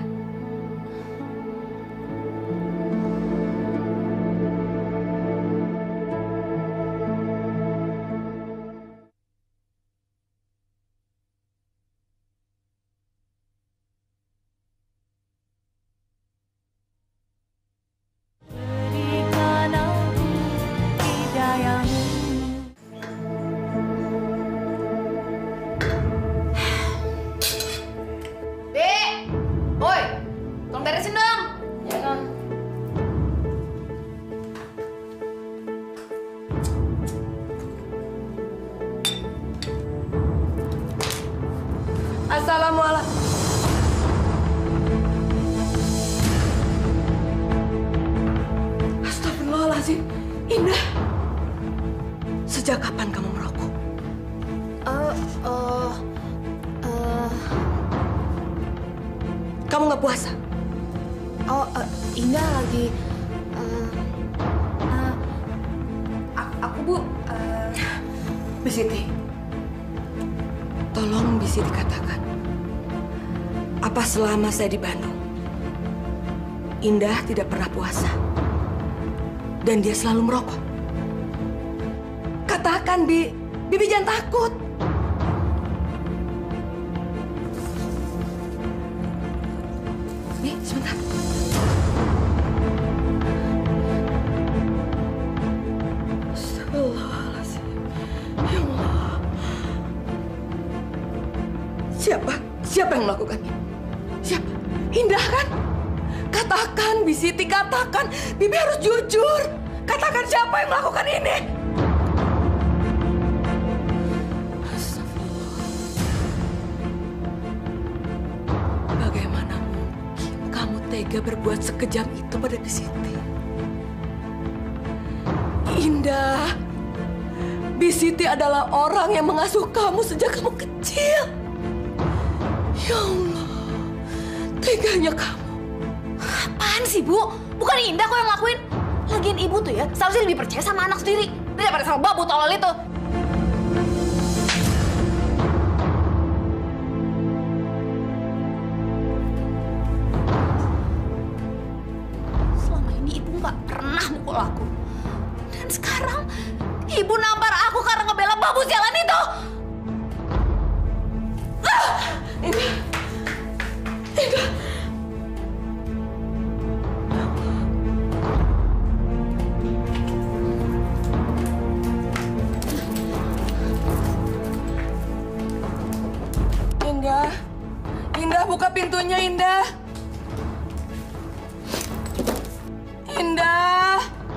Assalamualaikum. Astagfirullahaladzim. Indah, sejak kapan kamu merokok? Eh, uh, uh, Kamu nggak puasa? Oh, uh, Indah lagi. Uh, uh, aku, Bu. Uh, Bisiti, tolong Bisiti katakan, apa selama saya di Bandung, Indah tidak pernah puasa dan dia selalu merokok? Katakan, Bi. Bibi jangan takut. Bi, sebentar. Astagfirullahaladzim. Ya Allah. Siapa? Siapa yang melakukannya? Siapa? Indah kan? Katakan, Bisiti, katakan. Bibi harus jujur. Katakan siapa yang melakukan ini. Astagfirullah. Bagaimana mungkin kamu tega berbuat sekejam itu pada Bisiti? Indah, Bisiti adalah orang yang mengasuh kamu sejak kamu kecil. Ya Allah, teganya kamu. Apaan sih, Bu? Bukan Indah kok yang ngelakuin. Lagian ibu tuh ya seharusnya lebih percaya sama anak sendiri daripada sama babu tolol itu. Selama ini ibu nggak pernah mukul aku. Dan sekarang ibu nampar aku karena ngebela babu sialan itu. Ah! Ini... Ini... Indah, Indah buka pintunya, Indah. Indah.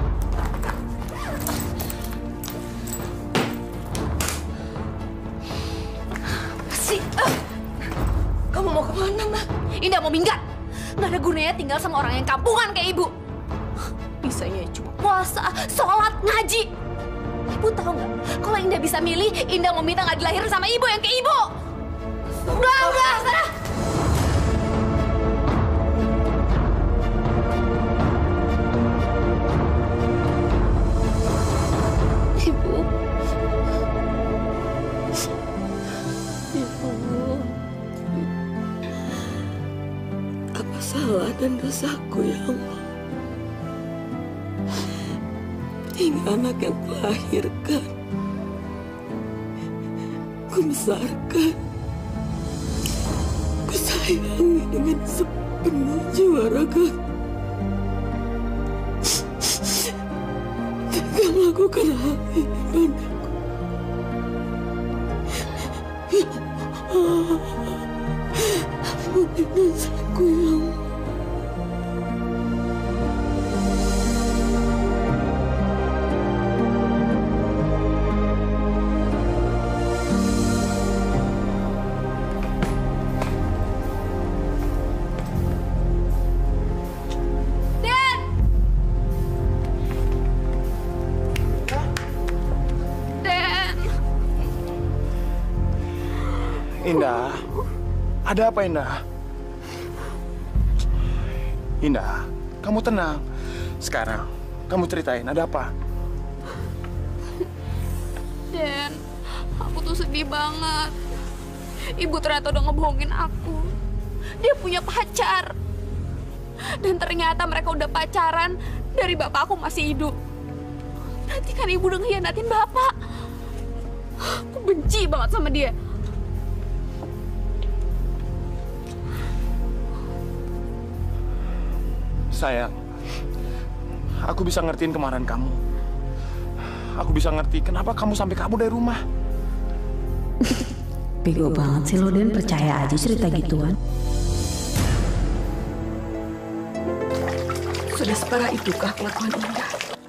Si, uh. Kamu mau kemana, Mbak? Indah mau minggat. Nggak ada gunanya tinggal sama orang yang kampungan kayak ibu. Bisanya cuma puasa, sholat, ngaji. Ibu tahu nggak? Kalau Indah bisa milih, Indah mau minta nggak dilahirin sama ibu yang kayak ibu. Udah, udah, sana. Ibu. Ibu. Apa salah dan dosaku ya Allah? Hingga anak yang kulahirkan, kubesarkan, kusayangi dengan sepenuh jiwa raga. Tega melakukan hal ini padaku. Ya Allah, ampuni dosaku ya Allah. Indah, ada apa Indah? Indah, kamu tenang. Sekarang, kamu ceritain, ada apa? Den, aku tuh sedih banget. Ibu ternyata udah ngebohongin aku. Dia punya pacar. Dan ternyata mereka udah pacaran dari bapak aku masih hidup. Berarti kan ibu udah ngehianatin bapak. Aku benci banget sama dia. Sayang, aku bisa ngertiin kemarahan kamu. Aku bisa ngerti kenapa kamu sampai kabur dari rumah. Bego banget sih lo, Den. Percaya aja cerita gituan. Sudah separah itukah kelakuan Indah?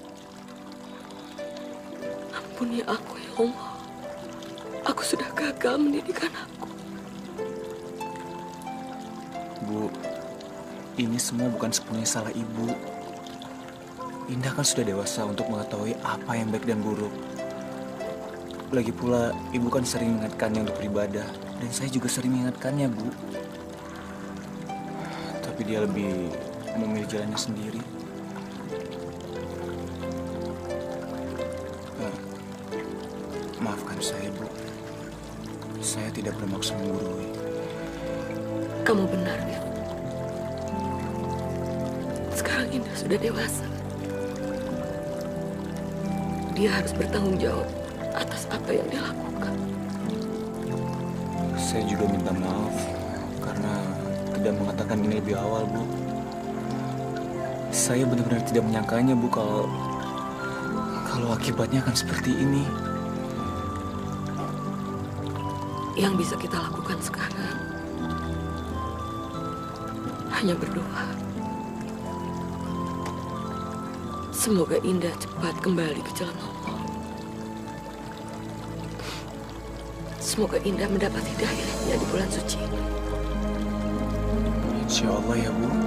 Ampuni aku ya Allah. Aku sudah gagal mendidik anakku. Bu, ini semua bukan sepenuhnya salah ibu. Indah kan sudah dewasa untuk mengetahui apa yang baik dan buruk. Lagi pula, ibu kan sering mengingatkannya untuk beribadah. Dan saya juga sering mengingatkannya, Bu. Tapi dia lebih memilih jalannya sendiri. Nah, maafkan saya, Bu. Saya tidak bermaksud menggurui. Kamu benar, ya. Sekarang Indah sudah dewasa. Dia harus bertanggung jawab atas apa yang dia lakukan. Saya juga minta maaf karena tidak mengatakan ini lebih awal, Bu. Saya benar-benar tidak menyangkanya, Bu, kalau kalau akibatnya akan seperti ini. Yang bisa kita lakukan sekarang hanya berdoa. Semoga Indah cepat kembali ke jalan Allah. Semoga Indah mendapat hidayahnya di bulan suci ini. Insya Allah ya, Bu.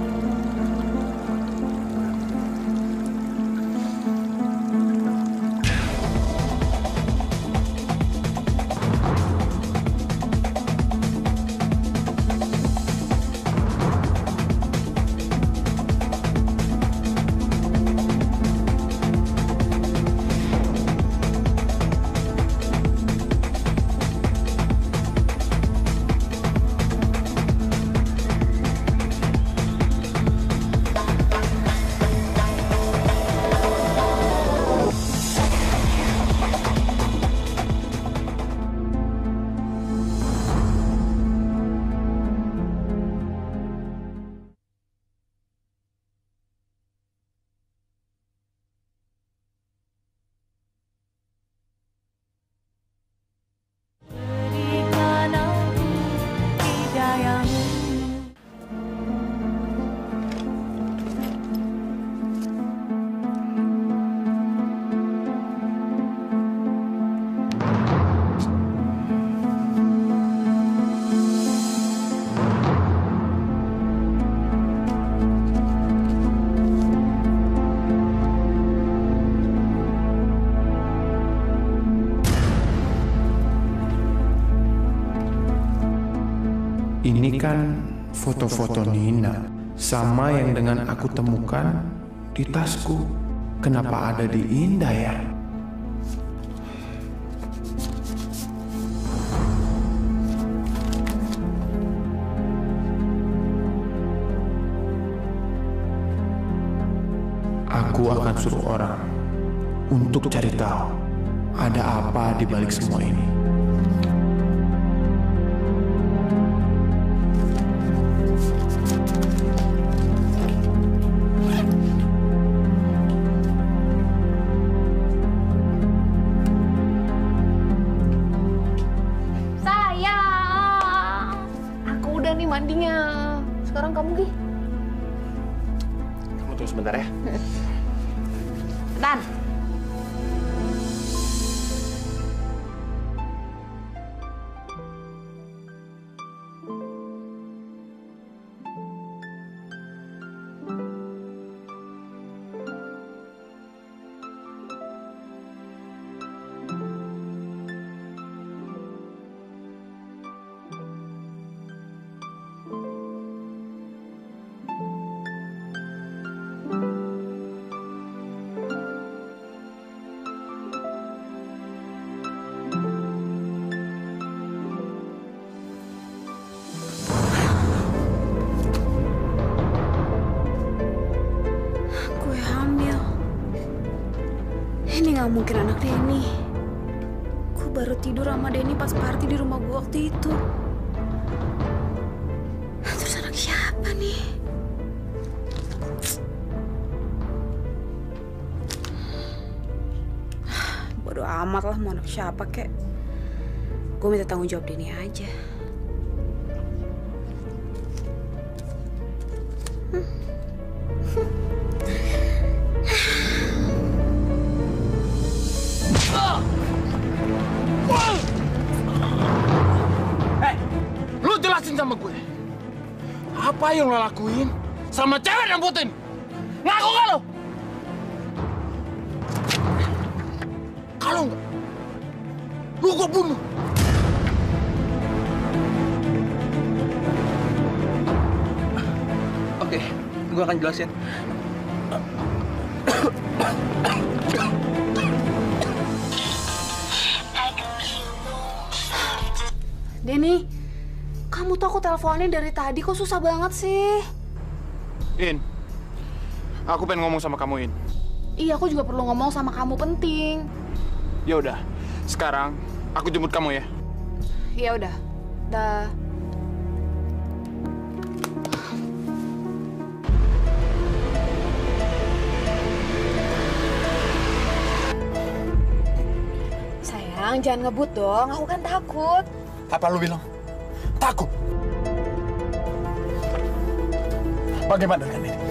Ini kan foto-foto Nina, sama yang dengan aku temukan di tasku. Kenapa ada di Indah ya? Aku akan suruh orang untuk cari tahu ada apa di balik semua ini. Sayang, aku udah nih mandinya. Sekarang kamu gih. Kamu tunggu sebentar ya. Dan ini nggak mungkin anak Denny. Gue baru tidur sama Denny pas party di rumah gue waktu itu. Terus anak siapa nih? Bodoh amat lah mau anak siapa kek. Gue minta tanggung jawab Denny aja. Sama gue, apa yang lo lakuin sama cewek yang putih ini? Ngaku gak lo? Kalau enggak, lu gue bunuh. Oke, gue akan jelasin. Denny, kamu tuh aku teleponnya dari tadi, kok susah banget sih? In, aku pengen ngomong sama kamu, In. Iya, aku juga perlu ngomong sama kamu, penting. Ya udah, sekarang aku jemput kamu ya. Ya udah, dah. Sayang, jangan ngebut dong. Aku kan takut. Apa lu bilang? Takut? Bagaimana dengan ini?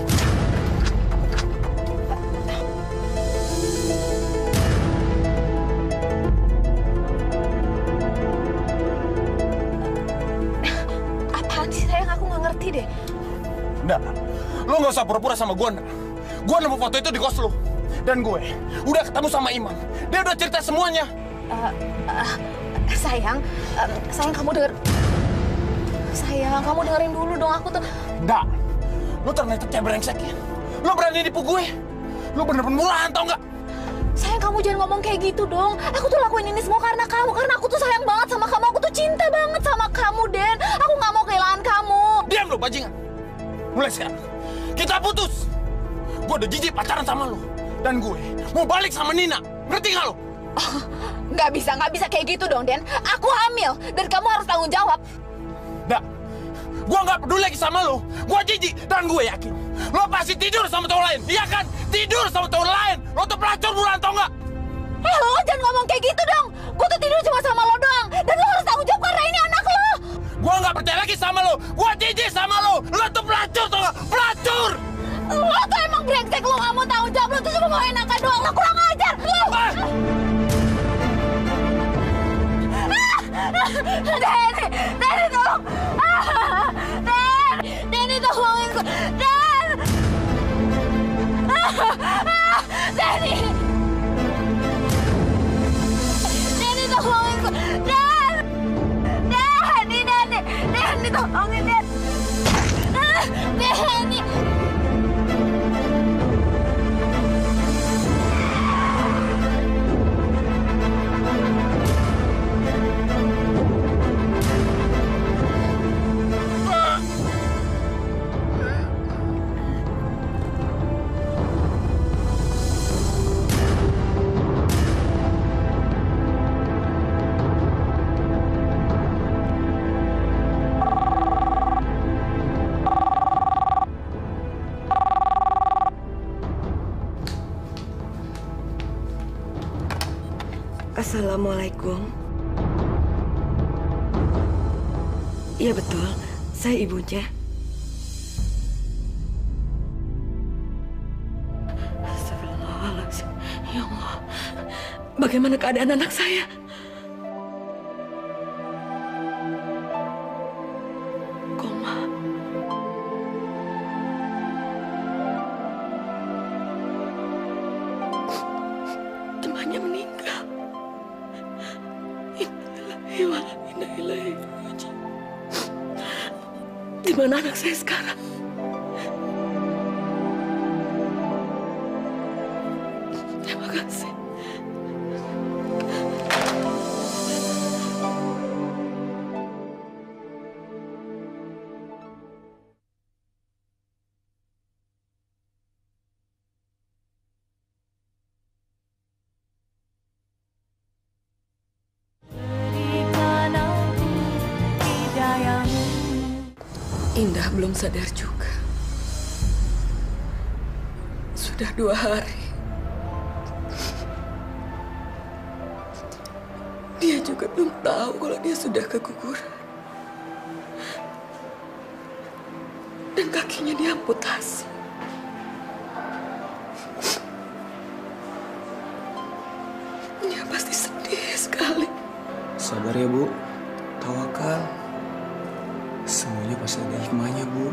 Apaan sih sayang? Aku nggak ngerti deh. Nggak, lu nggak usah pura-pura sama gue, Nda. Gue nemu foto itu di kos lu. Dan gue udah ketemu sama Imam. Dia udah cerita semuanya. Uh, uh, sayang, uh, sayang kamu denger. Sayang, kamu dengerin dulu dong, aku tuh... Nggak, lu ternyata cewek brengsek ya. Lu berani nipu gue. Lu bener-bener murahan, tau nggak? Sayang, kamu jangan ngomong kayak gitu dong. Aku tuh lakuin ini semua karena kamu. Karena aku tuh sayang banget sama kamu. Aku tuh cinta banget sama kamu, Den. Aku nggak mau kehilangan kamu. Diam lu, bajingan. Mulai sekarang, kita putus. Gue udah jijik pacaran sama lu. Dan gue mau balik sama Nina. Ngerti nggak lu? Oh, nggak bisa, nggak bisa kayak gitu dong, Den. Aku hamil. Dan kamu harus tanggung jawab. Nggak. Gue nggak peduli lagi sama lo. Gue jijik dan gue yakin lo pasti tidur sama cowok lain, iya kan? Tidur sama cowok lain. Lo tuh pelacur bulan, tau nggak? Eh, lo jangan ngomong kayak gitu dong. Gue tuh tidur cuma sama lo doang. Dan lo harus tanggung jawab karena ini anak lo. Gue nggak percaya lagi sama lo. Gue jijik sama lo. Lo tuh pelacur, tau nggak? Pelacur. Lo tuh emang brengsek. Lo nggak mau tanggung jawab. Lo tuh cuma mau enakan doang. Lo kurang ajar. Lo. Ah! Denny, Denny tolong. Ah, Denny, Denny tolongin gue. Den. Ah, Denny. Denny tolongin gue. Den. Denny, Denny, Denny tolongin Den. Assalamualaikum. Iya betul, saya ibunya. Astagfirullahaladzim. Ya Allah, bagaimana keadaan anak saya? Koma. Temannya meninggal. Innalillahi wa inna ilaihi raji'un. Di mana anak saya sekarang? Terima kasih. Indah belum sadar juga. Sudah dua hari. Dia juga belum tahu kalau dia sudah keguguran. Dan kakinya diamputasi. Dia pasti sedih sekali. Sabar ya, Bu. Tawakal. Semuanya pasti ada hikmahnya, Bu.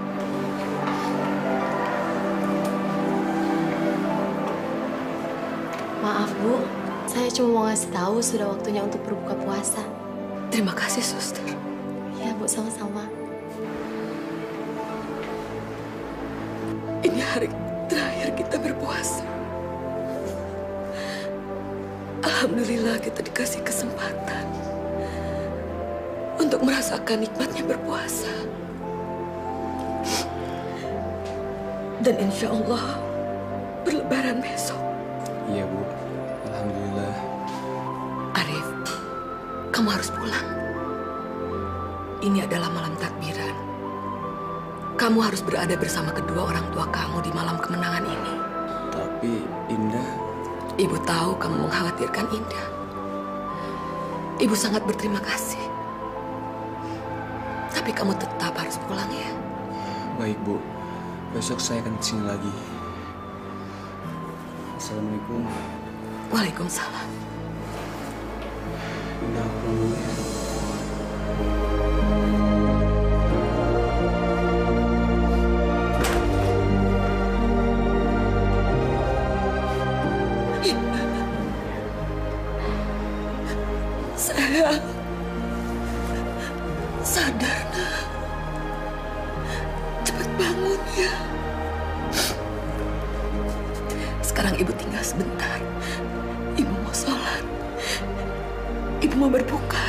Maaf, Bu. Saya cuma mau ngasih tahu sudah waktunya untuk berbuka puasa. Terima kasih, Suster. Ya, Bu, sama-sama. Ini hari terakhir kita berpuasa. Alhamdulillah kita dikasih kesempatan untuk merasakan nikmatnya berpuasa. Dan insya Allah berlebaran besok. Iya, Bu. Alhamdulillah. Arif, kamu harus pulang. Ini adalah malam takbiran. Kamu harus berada bersama kedua orang tua kamu di malam kemenangan ini. Tapi Indah... Ibu tahu kamu mengkhawatirkan Indah. Ibu sangat berterima kasih. Tapi kamu tetap harus pulang ya. Baik, Bu. Besok saya akan kesini lagi. Assalamualaikum. Waalaikumsalam. Indah pulang dulu ya. Sayang, sadar nak. Cepat bangun ya. Sekarang ibu tinggal sebentar. Ibu mau sholat. Ibu mau berbuka.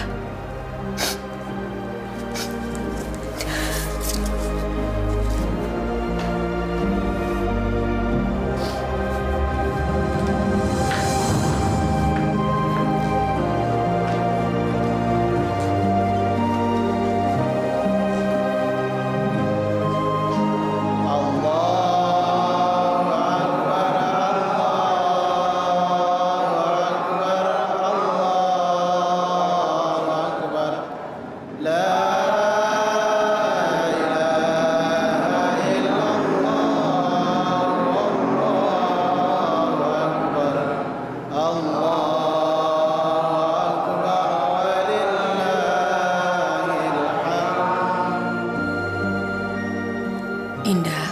Indah,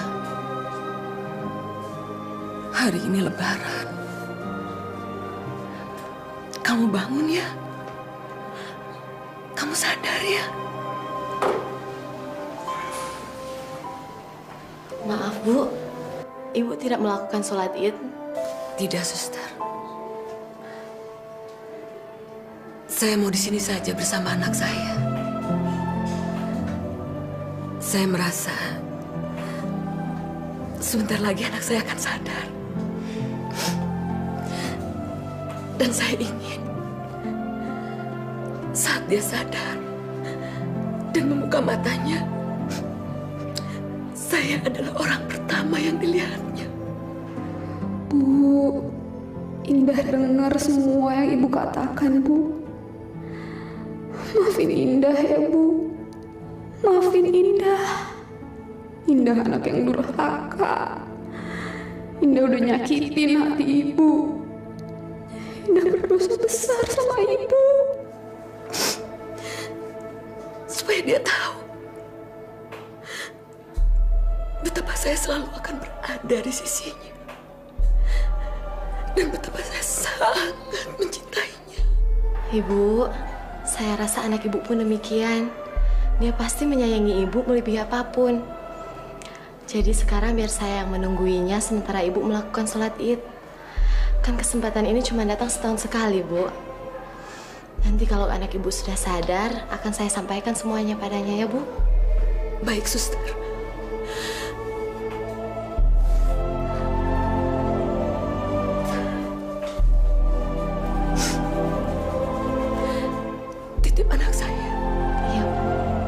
hari ini Lebaran. Kamu bangun ya. Kamu sadar ya. Maaf, Bu. Ibu tidak melakukan sholat Id. Tidak, Suster. Saya mau di sini saja bersama anak saya. Saya merasa sebentar lagi anak saya akan sadar. Dan saya ingin saat dia sadar dan membuka matanya, saya adalah orang pertama yang dilihatnya. Bu, Indah dengar semua yang Ibu katakan, Bu. Maafin Indah ya, Bu. Maafin Indah. Indah anak yang durhaka. Indah udah nyakitin hati Ibu. Indah berdosa besar sama Ibu. Supaya dia tahu betapa saya selalu akan berada di sisinya. Dan betapa saya sangat mencintainya. Ibu, saya rasa anak Ibu pun demikian. Dia pasti menyayangi Ibu melebihi apapun. Jadi sekarang biar saya yang menungguinya sementara Ibu melakukan sholat Id. Kan kesempatan ini cuma datang setahun sekali, Bu. Nanti kalau anak Ibu sudah sadar, akan saya sampaikan semuanya padanya ya, Bu. Baik, suster. Titip anak saya. Iya, Bu.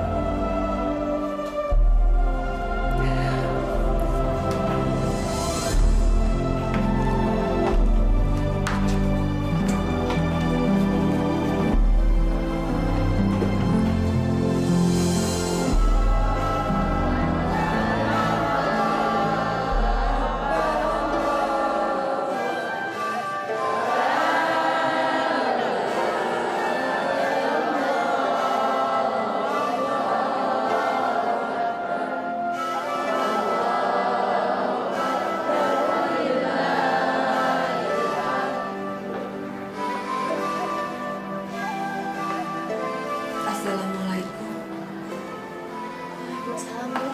Assalamualaikum. Waalaikumsalam, Bu.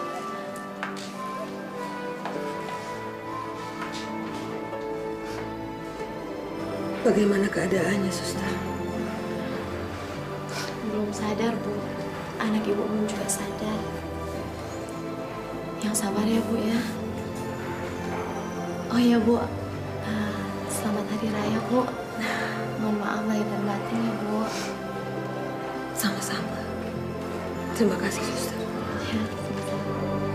Bagaimana keadaannya, suster? Belum sadar, Bu. Anak Ibu belum juga sadar. Yang sabar ya, Bu ya. Oh iya, Bu. Ah, selamat Hari Raya, Bu. Mohon maaf lahir dan batin ya, Bu. Sama-sama. Terima kasih, suster. Ya, sama-sama.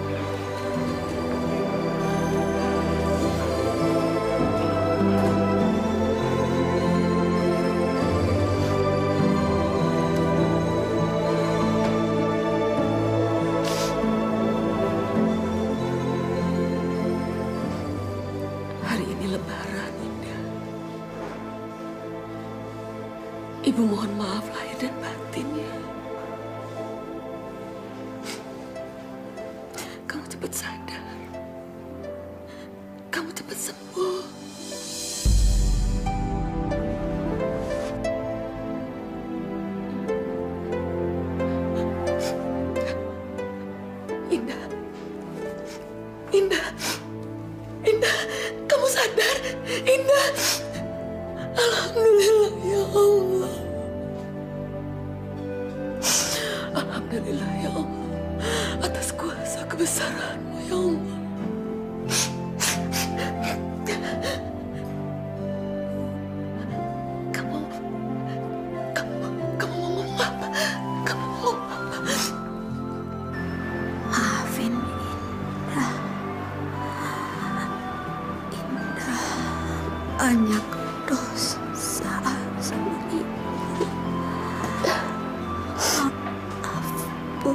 Hari ini Lebaran, Indah. Ibu mohon maaf lahir dan batin ya. Kamu cepat sadar. Kamu cepat sembuh. Indah. Indah. Indah, kamu sadar? Indah. Alhamdulillah ya Allah. Alhamdulillah ya Allah. Atas kuasa kebesaran-Mu ya Allah. Kamu, kamu, kamu mau ngomong apa? Kamu mau ngomong apa? Maafin Indah. Indah banyak dosa sama Ibu. Maaf, Bu.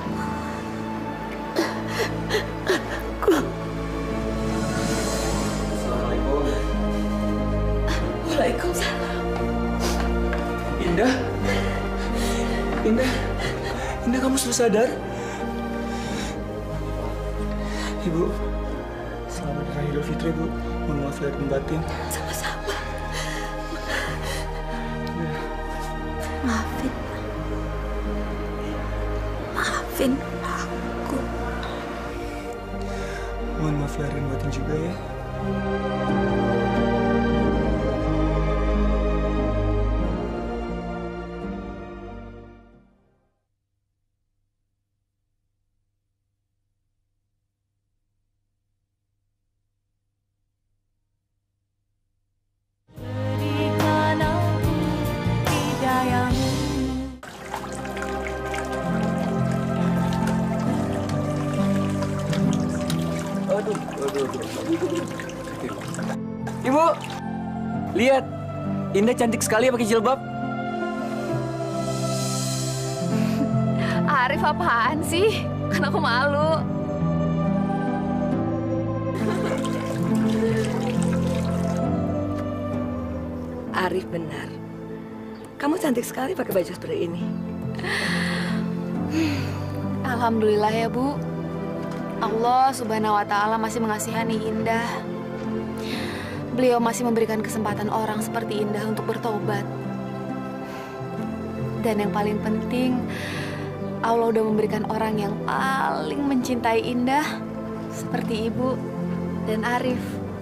Waalaikumsalam. Indah. Indah. Indah, kamu sudah sadar? Ibu, selamat Hari Idul Fitri, Bu. Mohon maaf lahir dan batin. Sama-sama. Maafin. Maafin aku. Mohon maaf lahir dan batin juga ya. Aduh, aduh, aduh. Lihat, Indah cantik sekali pakai jilbab. Arif apaan sih? Kan aku malu. Arif benar. Kamu cantik sekali pakai baju seperti ini. Alhamdulillah ya Bu. Allah subhanahu wa ta'ala masih mengasihani Indah. Beliau masih memberikan kesempatan orang seperti Indah untuk bertobat. Dan yang paling penting, Allah udah memberikan orang yang paling mencintai Indah seperti Ibu dan Arif.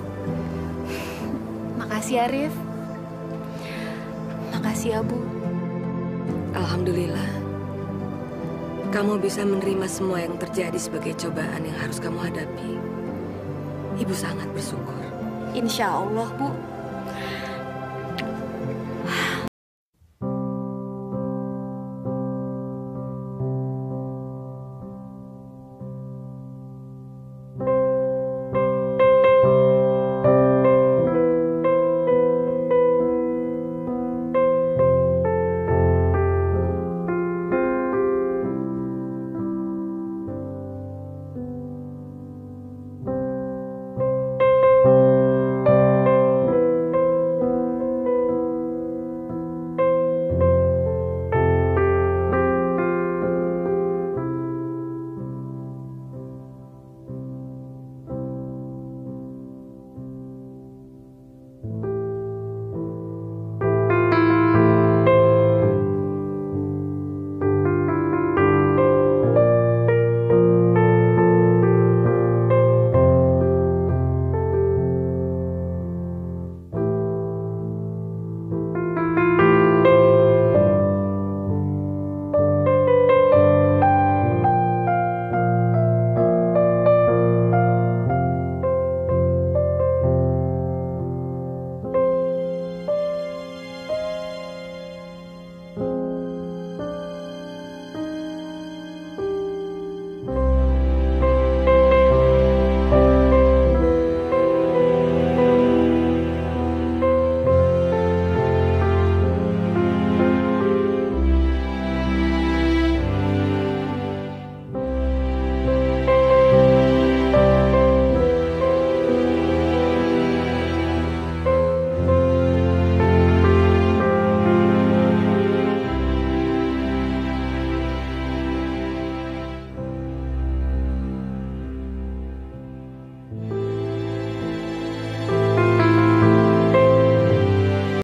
Makasih Arif. Makasih ya Bu. Alhamdulillah. Kamu bisa menerima semua yang terjadi sebagai cobaan yang harus kamu hadapi. Ibu sangat bersyukur. Insya Allah Bu.